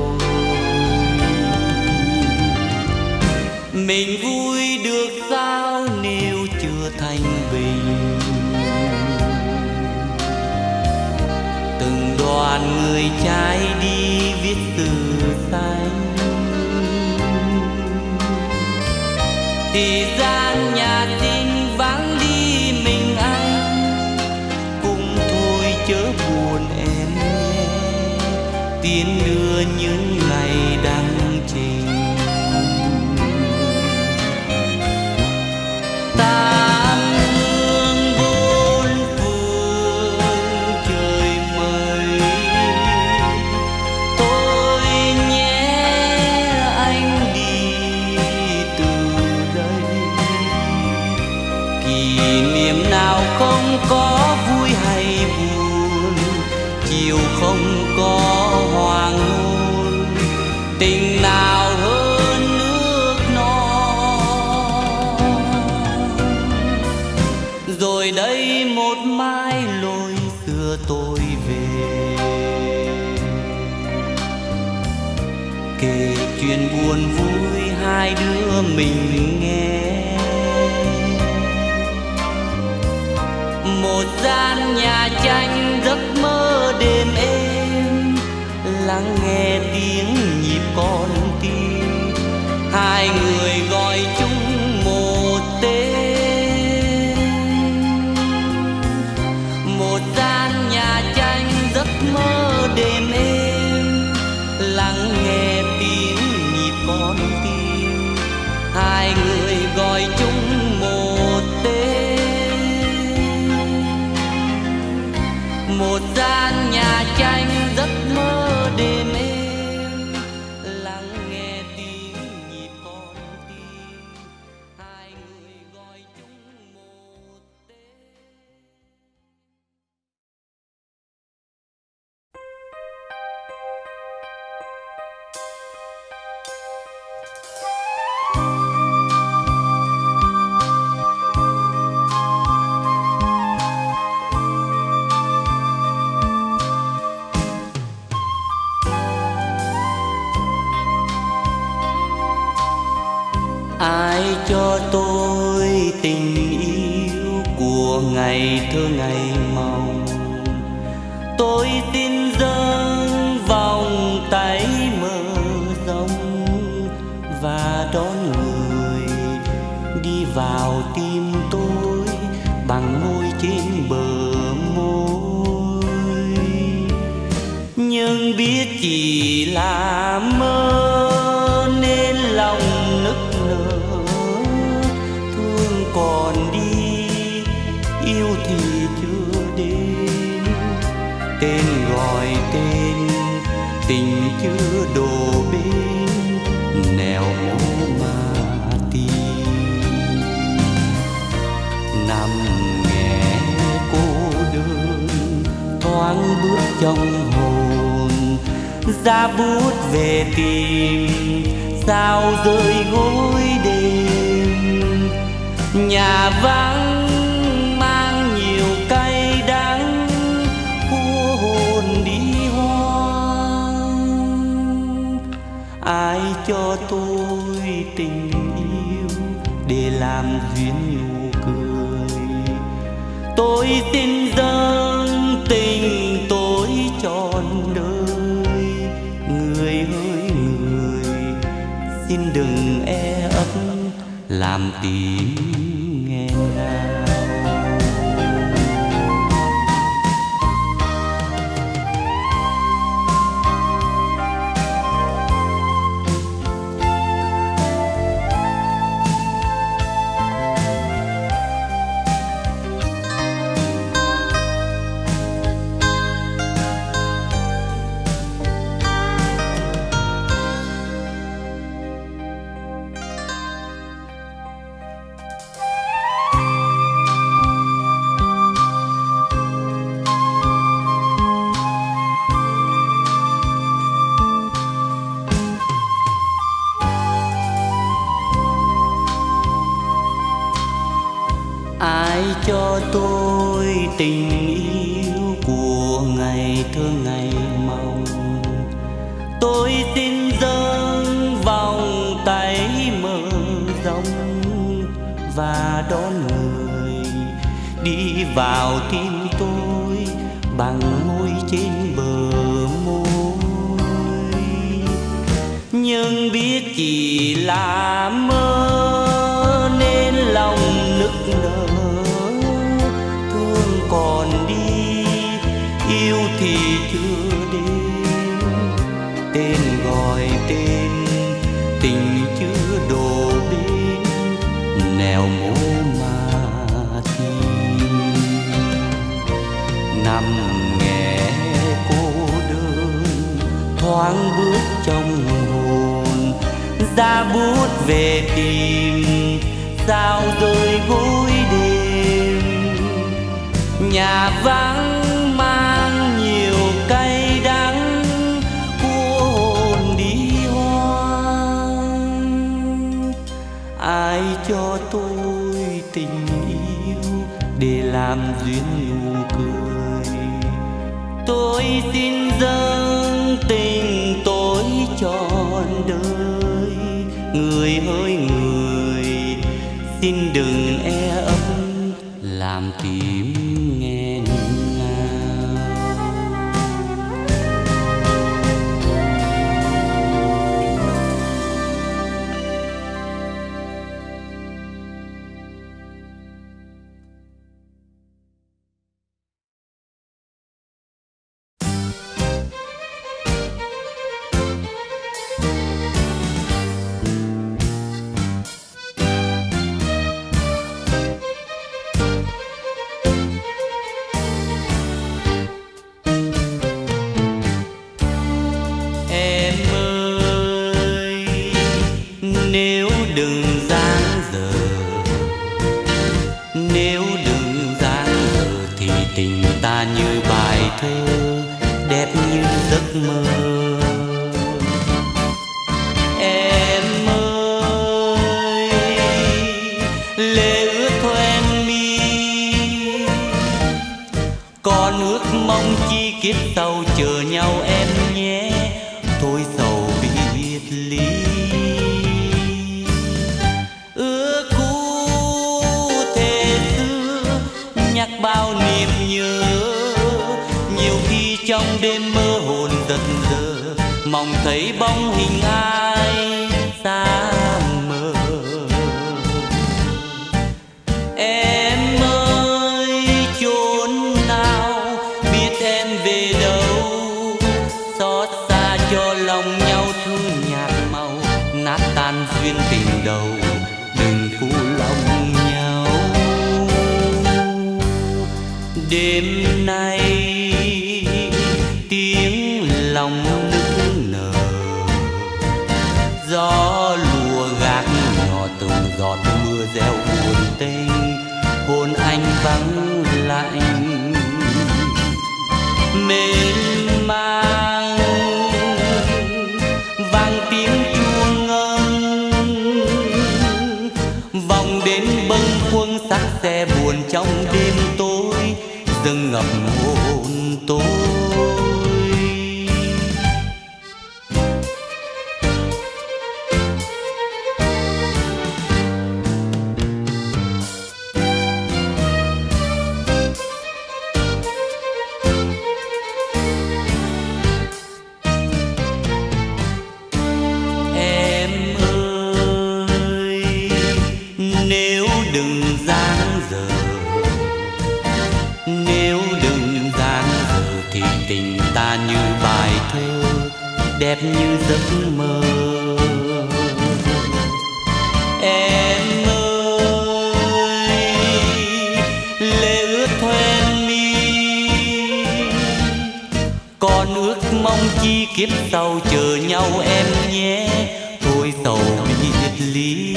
Mình vui được sao nếu chưa thành bình, từng đoàn người trai đi viết từ xanh. Thì gian nhà tình vắng đi mình anh, cũng thôi chớ buồn em nhé, tiến đưa những ngày đăng trình. Tam hương bốn phương trời mây, thôi nhé anh đi từ đây. Kỷ niệm nào không có vui hay buồn, chiều không có hoàng hôn, tình nào hơn nước non. Rồi đây một mai lối xưa tôi về, kể chuyện buồn vui hai đứa mình nghe. Một gian nhà tranh giấc mơ đêm êm, lắng nghe tiếng nhịp con tim, hai người gọi chung một tên. Một gian nhà tranh giấc mơ đêm êm, lắng nghe tiếng nhịp con tim, hai người gọi chung một tên. Một gian nhà tranh giấc mơ đêm êm, lắng nghe tiếng nhịp con tim, hai người gọi chung một tên. Ai cho tôi tình yêu của ngày thơ ngày mong, tôi tin dâng vòng chỉ là mơ nên lòng nức nở, thương còn đi yêu thì chưa đến, tên gọi tên tình chưa đổ bên nẻo mố mà tìm. Nằm nghe cô đơn thoáng bước trong hồn, ra bút về tìm sao rơi gối đêm. Nhà vắng mang nhiều cay đắng, khu hồn đi hoang. Ai cho tôi tình yêu để làm duyên nụ cười, tôi xin dâng tình tôi trọn đời. Người ơi người, xin đừng e ấp làm tim nghẹn ngào. Ai cho tôi tình yêu của ngày thơ ngày mong, tôi xin dâng vòng tay mở rộng và đón người đi vào tim tôi bằng môi trên bờ môi. Nhưng biết chỉ là mơ nên lòng nức nở, thương còn đi yêu thì chưa đến, tên gọi tên tình chưa đổ bên nẻo mố mà tìm. Nằm nghe cô đơn thoáng bước trong hồn, ra bút về tìm sao rơi gối đêm. Nhà vắng mang nhiều cay đắng, của hồn đi hoang. Ai cho tôi tình yêu để làm duyên nụ cười, tôi xin dâng tình tôi trọn đời. Người ơi người, xin đừng e ấp làm tim nghẹn ngào. Nếu đừng dang dở, nếu đừng dang dở thì tình ta như bài thơ đẹp như giấc mơ. Em ơi, lệ ướt hoen mi, còn ước mong chi kiếp sau chờ nhau em nhé. Thôi sầu biệt ly, bao niềm nhớ. Nhiều khi trong đêm mơ hồn giật giờ, mong thấy bóng hình ai xa mờ. Em ơi chốn nào, biết em về đâu, xót xa lòng nhau thương nhạt màu, nát tan duyên tình đầu, đừng phụ lòng nhau. Đêm nay tiếng lòng nức nở, gió lùa gác nhỏ từng giọt mưa reo buồn tênh, hồn anh vắng lạnh mênh mang. Vang tiếng chuông ngân vòng đến bâng khuâng, sắc xe buồn trong đêm tối dâng ngập hồn tôi. Đẹp như giấc mơ. Em ơi, lệ ướt hoen mi, còn ước mong chi kiếp sau chờ nhau em nhé, thôi sầu biệt ly.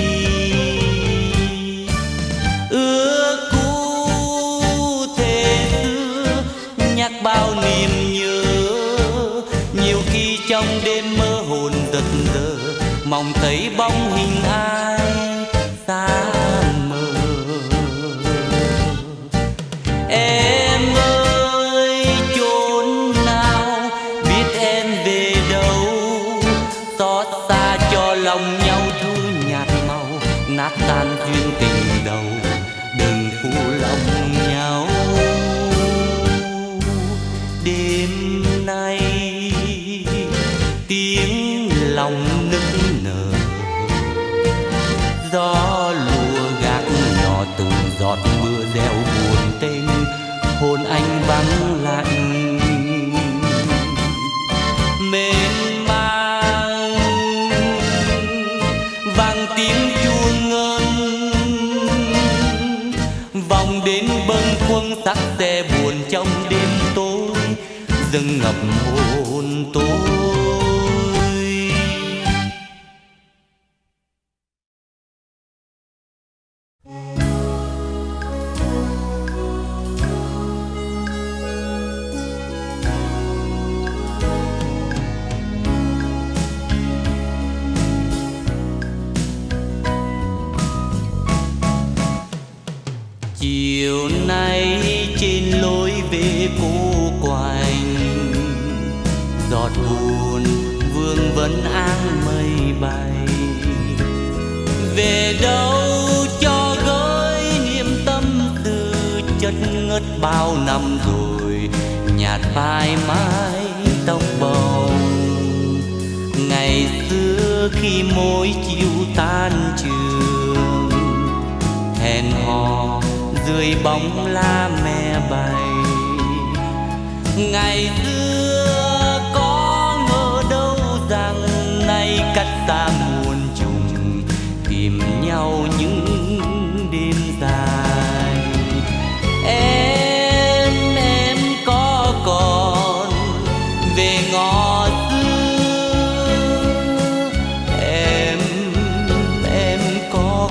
Ước cũ thề xưa nhắc bao niềm nhớ, nhiều khi trong đêm mơ hồn giật giờ mong thấy bóng hình ai xa mờ. Em ơi chốn nào, biết em về đâu, xót xa cho lòng nhau thương nhạt màu, nát tan duyên tình đầu, đừng phụ lòng nhau. Đêm nay tiếng lòng nức nở, gió lùa gác nhỏ từng giọt mưa reo buồn tênh, hồn anh vắng lặng mênh mang. Vang tiếng chuông ngân vòng đến bâng khuâng, sắc xe buồn trong đêm tối dâng ngập hồn tôi. Chiều nay trên lối về cô quạnh, giọt buồn vương vấn áng mây bay. Về đâu cho gửi niềm tâm tư chất ngất bao năm rồi, nhạt phai mái tóc bồng. Ngày xưa khi mỗi chiều tan trường, hẹn hò dưới bóng lá me bay. Ngày xưa có ngờ đâu rằng nay cách xa muôn trùng, tìm nhau những đêm dài. Em có còn về ngõ xưa, em có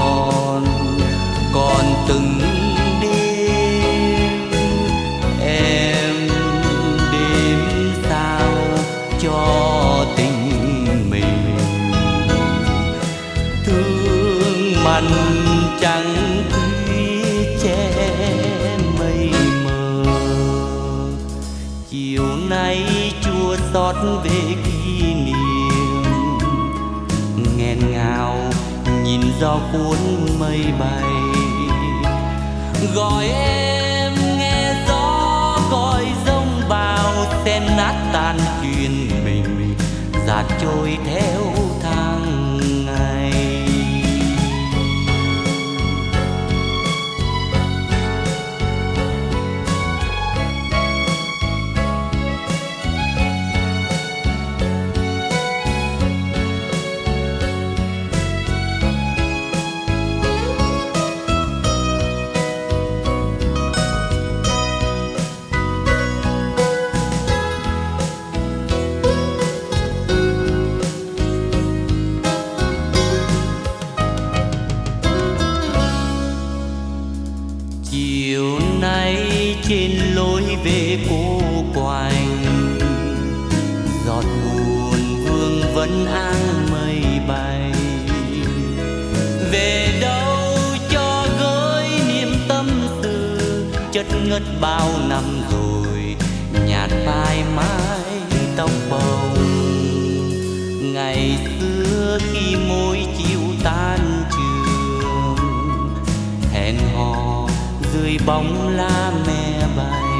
còn từng đêm, em đêm sao cho tình mình thương mặn chẳng quý che mây mờ. Chiều nay chua xót về kỷ niệm, nghẹn ngào nhìn gió cuốn mây bay. Gọi em nghe gió gọi giông bào, xen nát tan chuyện mình dạt trôi theo tháng ngày. trên lối về cô quạnh. Giọt buồn vương vẫn áng mây bay, về đâu cho gửi niềm tâm tư chất ngất bao năm rồi, nhạt phai mái tóc bồng. Ngày xưa khi mỗi chiều tan trường, hẹn hò dưới bóng lá me bay.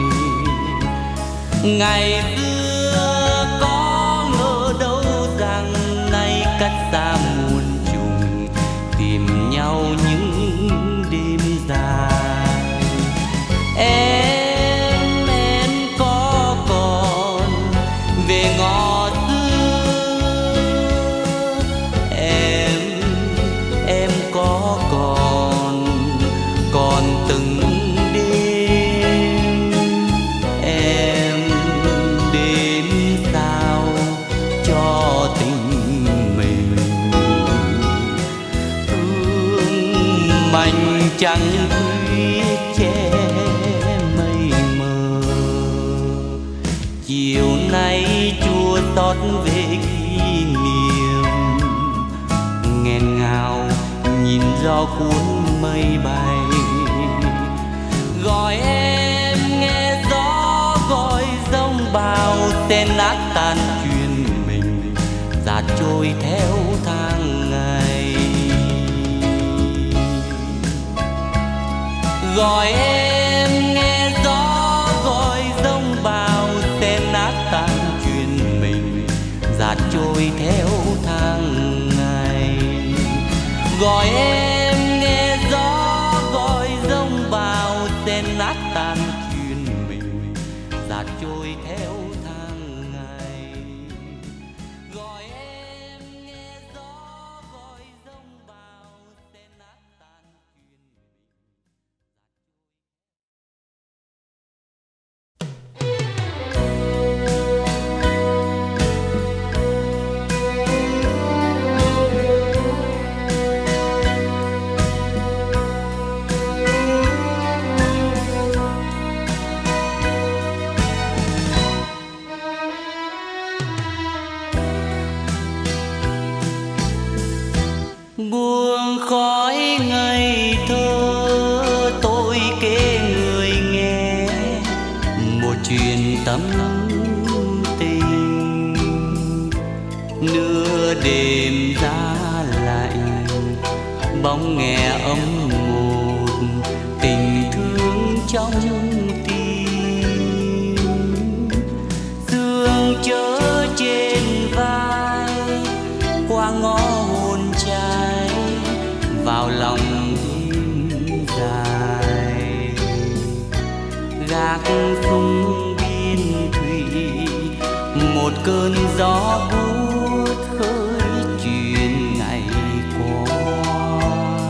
Ngày xưa có ngờ đâu rằng nay cách xa muôn trùng, tìm nhau những đêm dài. Em có còn về ngõ xưa, em có còn từng đêm, em đêm sao cho tình mình. Thương mảnh trăng khuyết che mây mờ, chiều nay chua xót về kỷ niệm. Nghẹn ngào nhìn gió cuốn mây bay, gọi em nghe gió gọi giông bào, tên nát tan chuyện mình dạt trôi theo tháng ngày. Gọi em nghe gió gọi giông bào, tên nát tan chuyện mình dạt trôi theo tháng ngày. Gọi em nghe gió gọi giông bào, tên nát tan chuyện mình dạt trôi theo tháng ngày. Gọi em nghe gió gọi giông bào, tên nát tan chuyện mình. Buông khói ngây thơ tôi kể người nghe một chuyện tâm tình. Nửa đêm giá lạnh bóng nghe ấm một tình thương trong tim. Sương chớ trên vai qua ngõ hồn trai vào lòng đêm dài. Gác sung biên thủy một cơn gió buốt khơi chuyện ngày qua.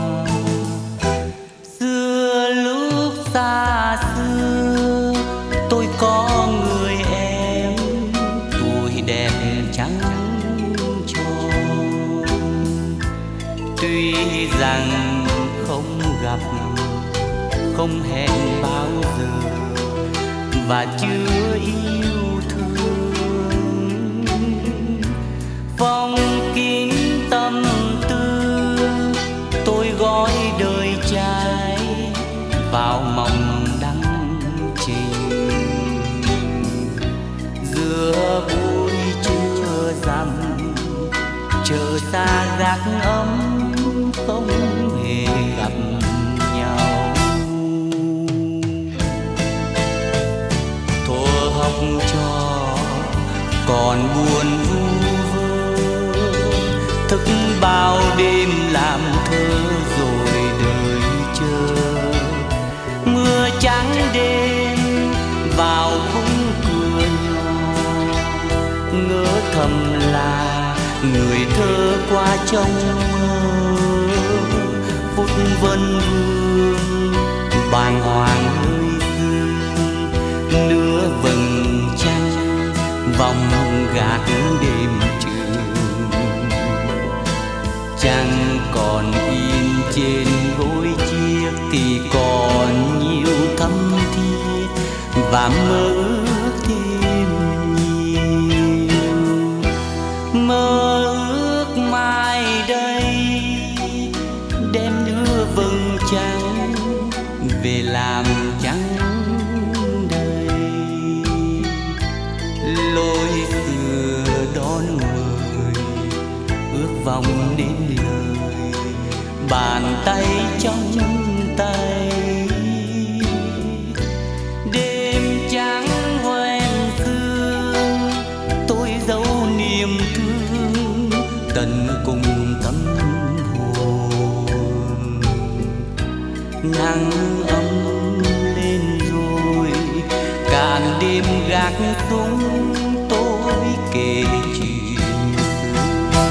Xưa lúc xa xưa tôi có người em, tuổi đẹp trắng tròn. Tuy rằng không gặp không hẹn bao giờ và chưa yêu thương, phong kín tâm tư tôi gói đời trai vào mộng đắng trình. Giữa buổi trưa rằm chờ xa gác ấm không hề gặp nhau. Thuở học trò còn buồn vu vơ, thức bao đêm làm thơ rồi đợi chờ. Mưa trắng đêm vào khung cửa nhỏ, ngỡ thầm là người thơ qua trong mơ. Phút vân vương bàng hoàng hơi dương, nửa vầng trăng vòng gạt đêm trường. Chẳng còn in trên gối chiếc thì còn nhiều thắm thiết Mơ ước mai đây đem đưa vầng trăng về làm trắng đời. Lối xưa đón mời ước vọng đến lời, bàn tay trong tay. Đêm trắng hoen sương tôi giấu niềm thương tận cùng tâm hồn. Nắng ấm lên rồi cạn đêm gác xuống tôi kể chuyện xưa.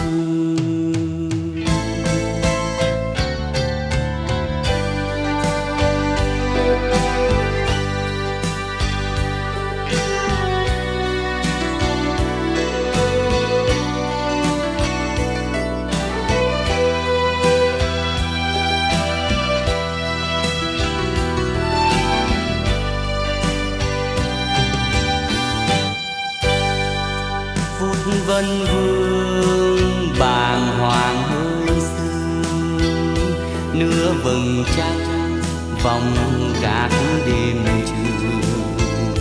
Vân vương bàng hoàng hơi sương, nửa vầng trăng vòng gác đêm trường.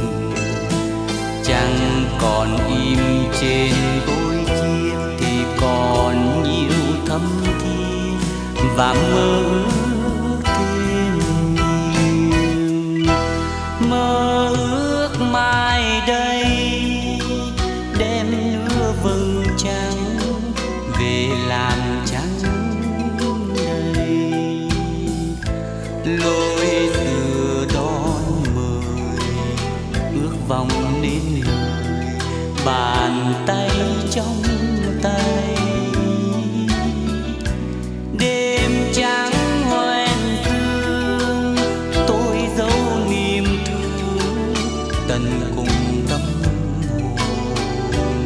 Trăng còn im trên gối chiếc thì còn nhiều thâm thiết và mơ ước thêm nhiều. Mơ ước mai đây đem nửa vầng trăng về làm trắng đời. Lối xưa đón mời ước vọng đến lời, bàn tay trong tay. Đêm trắng hoen sương tôi giấu niềm thương tận cùng tâm hồn.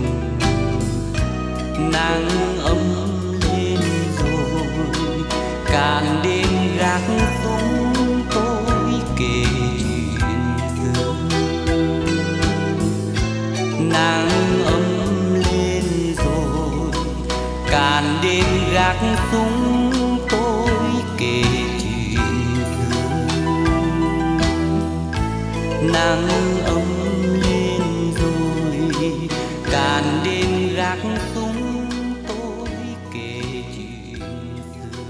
Nắng ấm lên rồi cạn đêm gác xuống tôi kể chuyện xưa. Nắng ấm lên rồi cạn đêm gác xuống tôi kể chuyện xưa. Nắng ấm lên rồi cạn đêm gác xuống tôi kể chuyện xưa.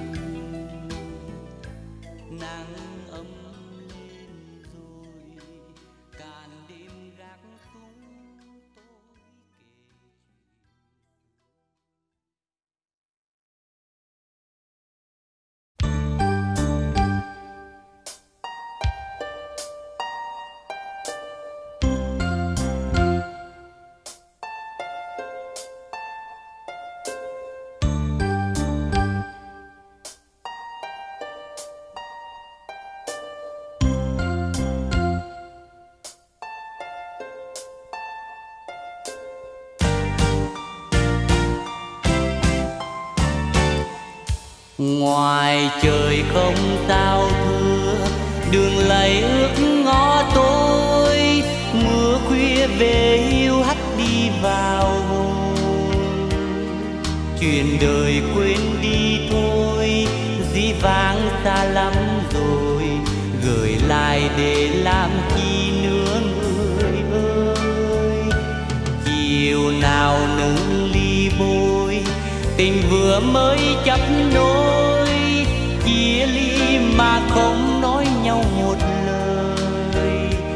Nắng ấm lên rồi cạn đêm gác xuống tôi kể. Ngoài trời không sao thưa, đường lầy ước ngõ tôi, mưa khuya về hiu hắt đi vào hồn. Chuyện đời quên đi thôi, dĩ vãng xa lắm rồi, gửi lại để làm chi nữa người ơi. Chiều nào nâng ly bôi, tình vừa mới chấp nối, chia ly mà không nói nhau một lời.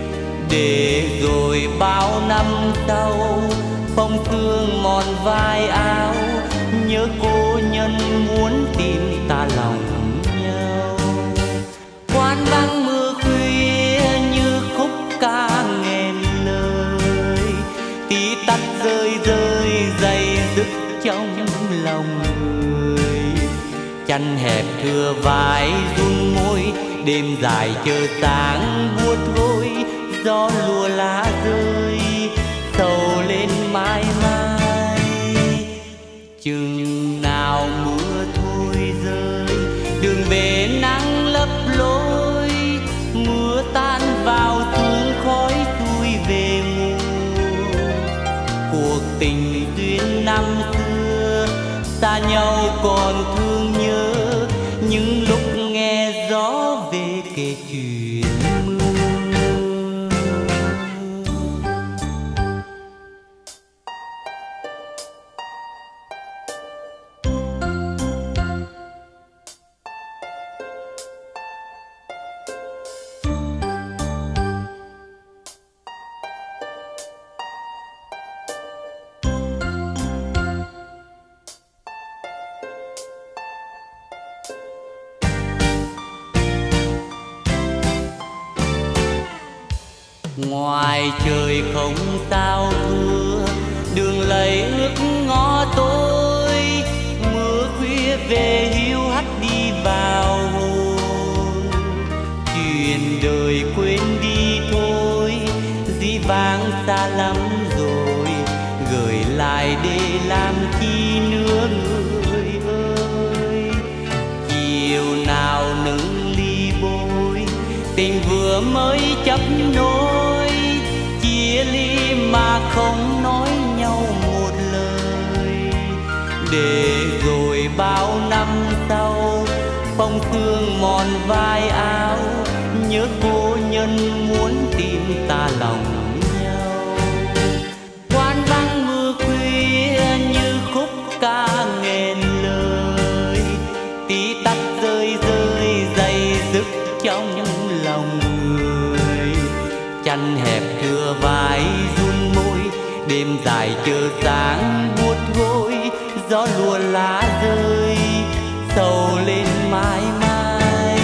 Để rồi bao năm sau, phong sương mòn vai áo, nhớ cô nhân muốn tìm ta lòng nhau. Quán vắng mưa khuya như khúc ca nghẹn lời, tí tách rơi rơi dày dứt trong lòng người. Chăn hẹp thưa vai run môi, đêm dài chờ sáng buốt gối, gió lùa lá rơi sầu lên mãi mãi. Chừng nào mưa thôi rơi, đường về nắng lấp lối, mưa tan vào xuống khói xuôi về mùa. Cuộc tình duyên nào năm xưa, xa nhau còn thương nhớ những lúc nghe gió về kể chuyện mưa. Ngoài trời không sao mưa, đường lầy ướt ngõ tối, mưa khuya về hiu hắt đi vào hồn. Chuyện đời quên đi thôi, dĩ vãng xa lắm rồi, gửi lại để làm chi nữa người ơi. Chiều nào nâng ly bôi, tình vừa mới chấp nối, chia ly mà không nói nhau một lời. Để rồi bao năm sau, phong sương mòn vai áo, nhớ cô nhân muốn tìm ta lòng nhau. Quán vắng mưa khuya như khúc ca nghẹn lời, tí tách rơi rơi dày dứt trong lòng người. Chăn hẹp thưa vai run môi, đêm dài chờ sáng buốt gối, gió lùa lá rơi sầu lên mãi mãi.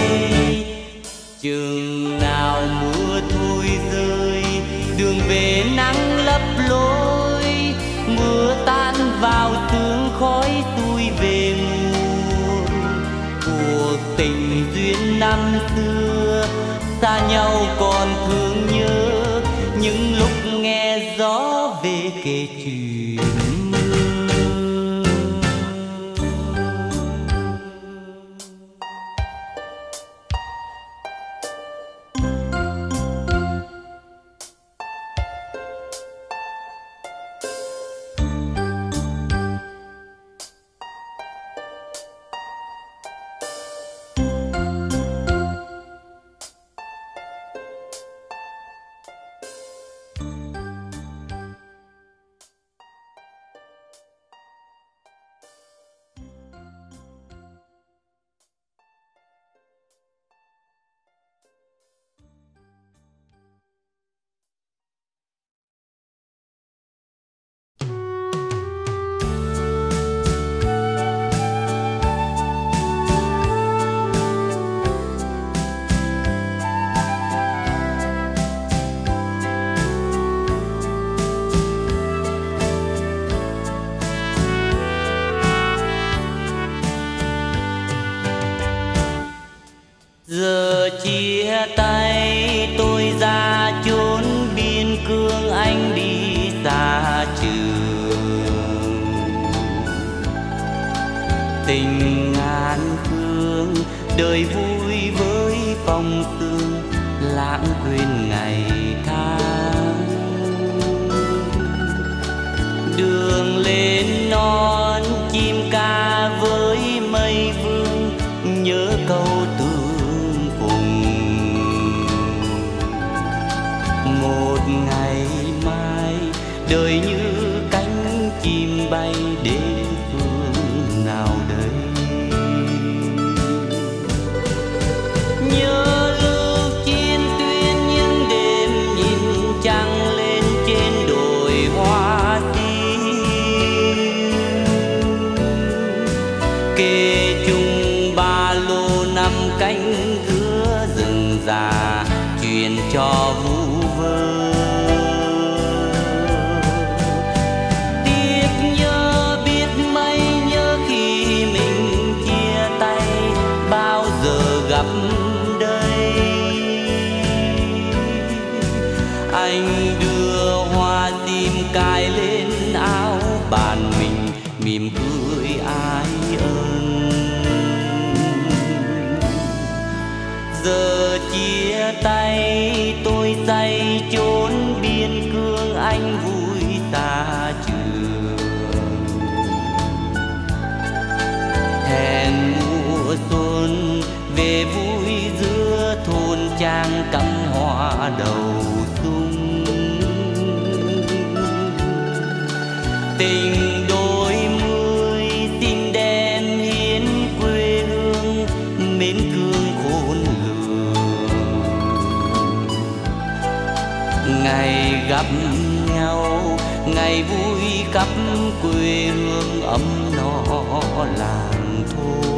Chừng nào mưa thôi rơi, đường về nắng lấp lối, mưa tan vào sương khói tui về nguồn. Cuộc tình duyên năm xưa, xa nhau còn thương nhớ những lúc nghe gió về kể chuyện mưa. Giờ chia tay tôi ra chốn biên cương, anh đi xa trường. Tình ngàn phương đời vui với phong sương, lãng quên ngày tháng. Đường lên non chim ca với mây vương, nhớ câu tương phùng. Một ngày mai đời như cánh chim bay đến phương nào đây. Nhớ lúc chiến tuyến những đêm nhìn trăng lên trên đồi hoa tím, kề chung ba lô năm cánh giữa rừng già, truyền cho vu vơ. Tiếc nhớ biết mấy, nhớ khi mình chia tay, bao giờ gặp đây. Anh đưa hoa tim cài lên áo bàn mình, mỉm cười ái ân. Giờ chia tay tôi say chốn biên cương, anh vui xa trường. hẹn mùa xuân về vui giữa thôn trang cắm hoa đầu xuân. Tình đôi mươi xin đem hiến quê hương mến thương khôn lường. Ngày gặp nhau ngày vui khắp quê hương ấm no làng thôn.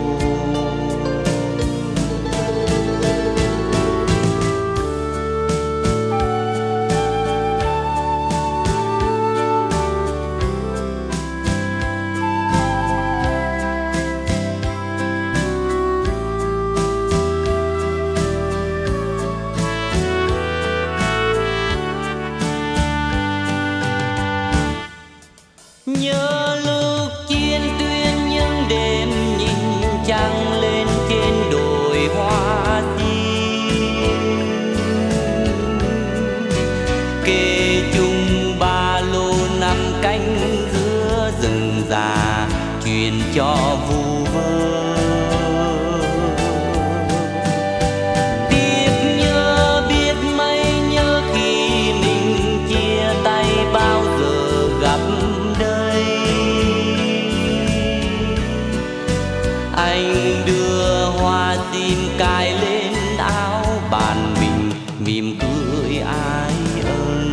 Nhớ lúc chiến tuyến những đêm nhìn trăng lên trên đồi hoa tím, kề chung ba lô nằm cánh giữa rừng già truyền cho vu vơ. Tiếc nhớ biết mấy nhớ khi mình chia tay bao giờ gặp. Anh đưa hoa tim cài lên áo bàn mình mỉm cười ai ân.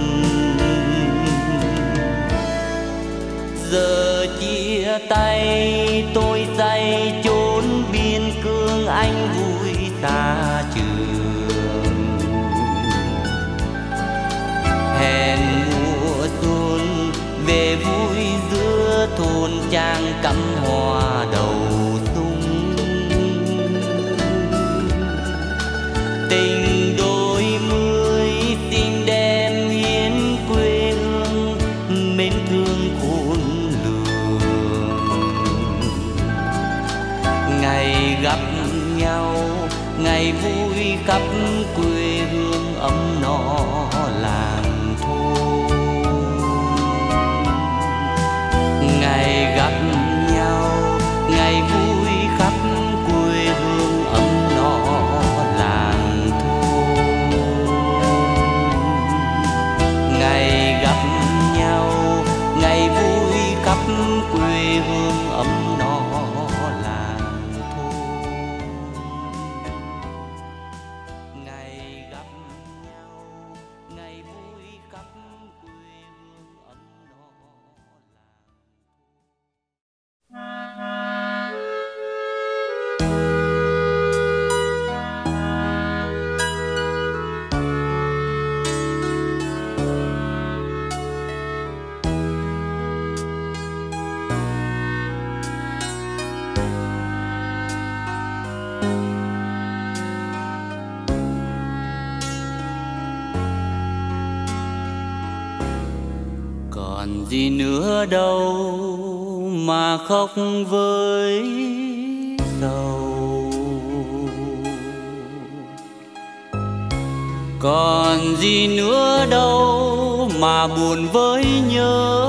Giờ chia tay tôi say chốn biên cương, anh vui xa trường. Hẹn mùa xuân về vui giữa thôn trang cắm hoa đầu. Tình đôi mươi xin đem hiến quê hương mến thương khôn lường. Ngày gặp nhau ngày vui khắp quê hương ấm no làng thôn. Ngày gặp nhau ngày vui khắp quê hương ấm no làng. Ngày gặp nhau ngày vui khắp quê hương ấm no làng thôn. Ngày gặp nhau ngày vui khắp quê hương ấm no còn gì nữa đâu mà khóc với sầu. Còn gì nữa đâu mà buồn với nhớ.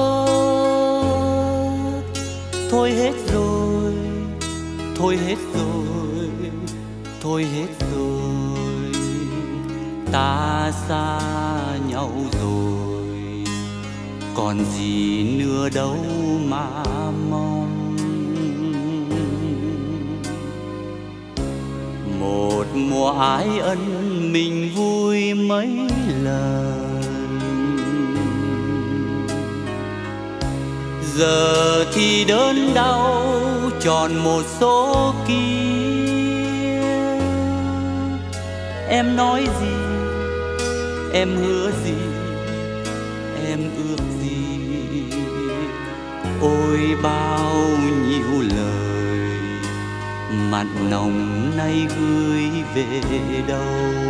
Thôi hết rồi, thôi hết rồi, thôi hết rồi, ta xa nhau rồi. Còn gì nữa đâu mà mong. Một mùa ái ân mình vui mấy lần, giờ thì đớn đau tròn một số kia. Em nói gì, em hứa gì, em ước gì, ôi bao nhiêu lời mặn nồng nay gửi về đâu.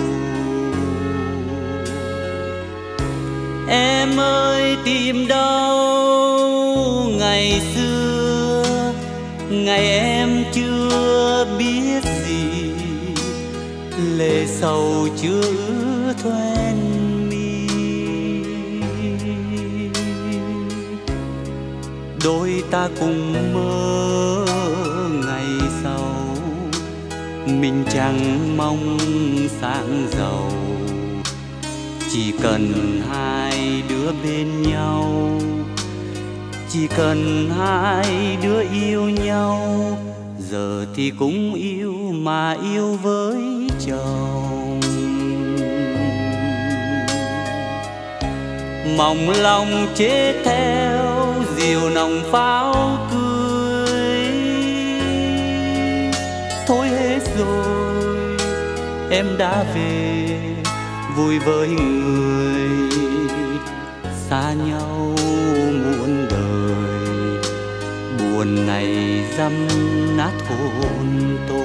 Em ơi tìm đâu ngày xưa, ngày em chưa biết gì, lệ sầu chưa ứa thoen mi. Đôi ta cùng mơ ngày sau, mình chẳng mong sáng giàu, chỉ cần hai đứa bên nhau, chỉ cần hai đứa yêu nhau. Giờ thì cũng yêu mà yêu với chồng, mong lòng chết theo diều nòng pháo cưới. Thôi hết rồi em đã về vui với người, xa nhau muôn đời, buồn này dăm nát hồn tôi.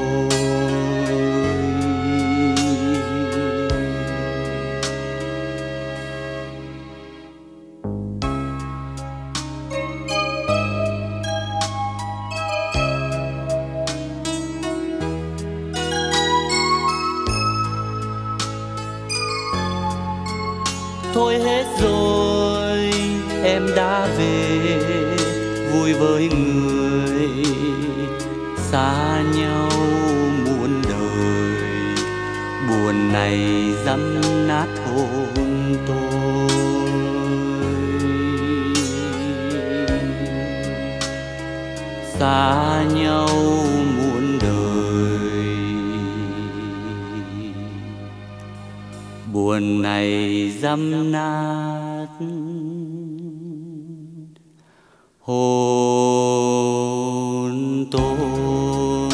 Thôi hết rồi em đã về vui với người, xa nhau muôn đời, buồn này dăm nát hồn tôi. Xa nhau muôn đời, buồn này dăm nát hồn tôi.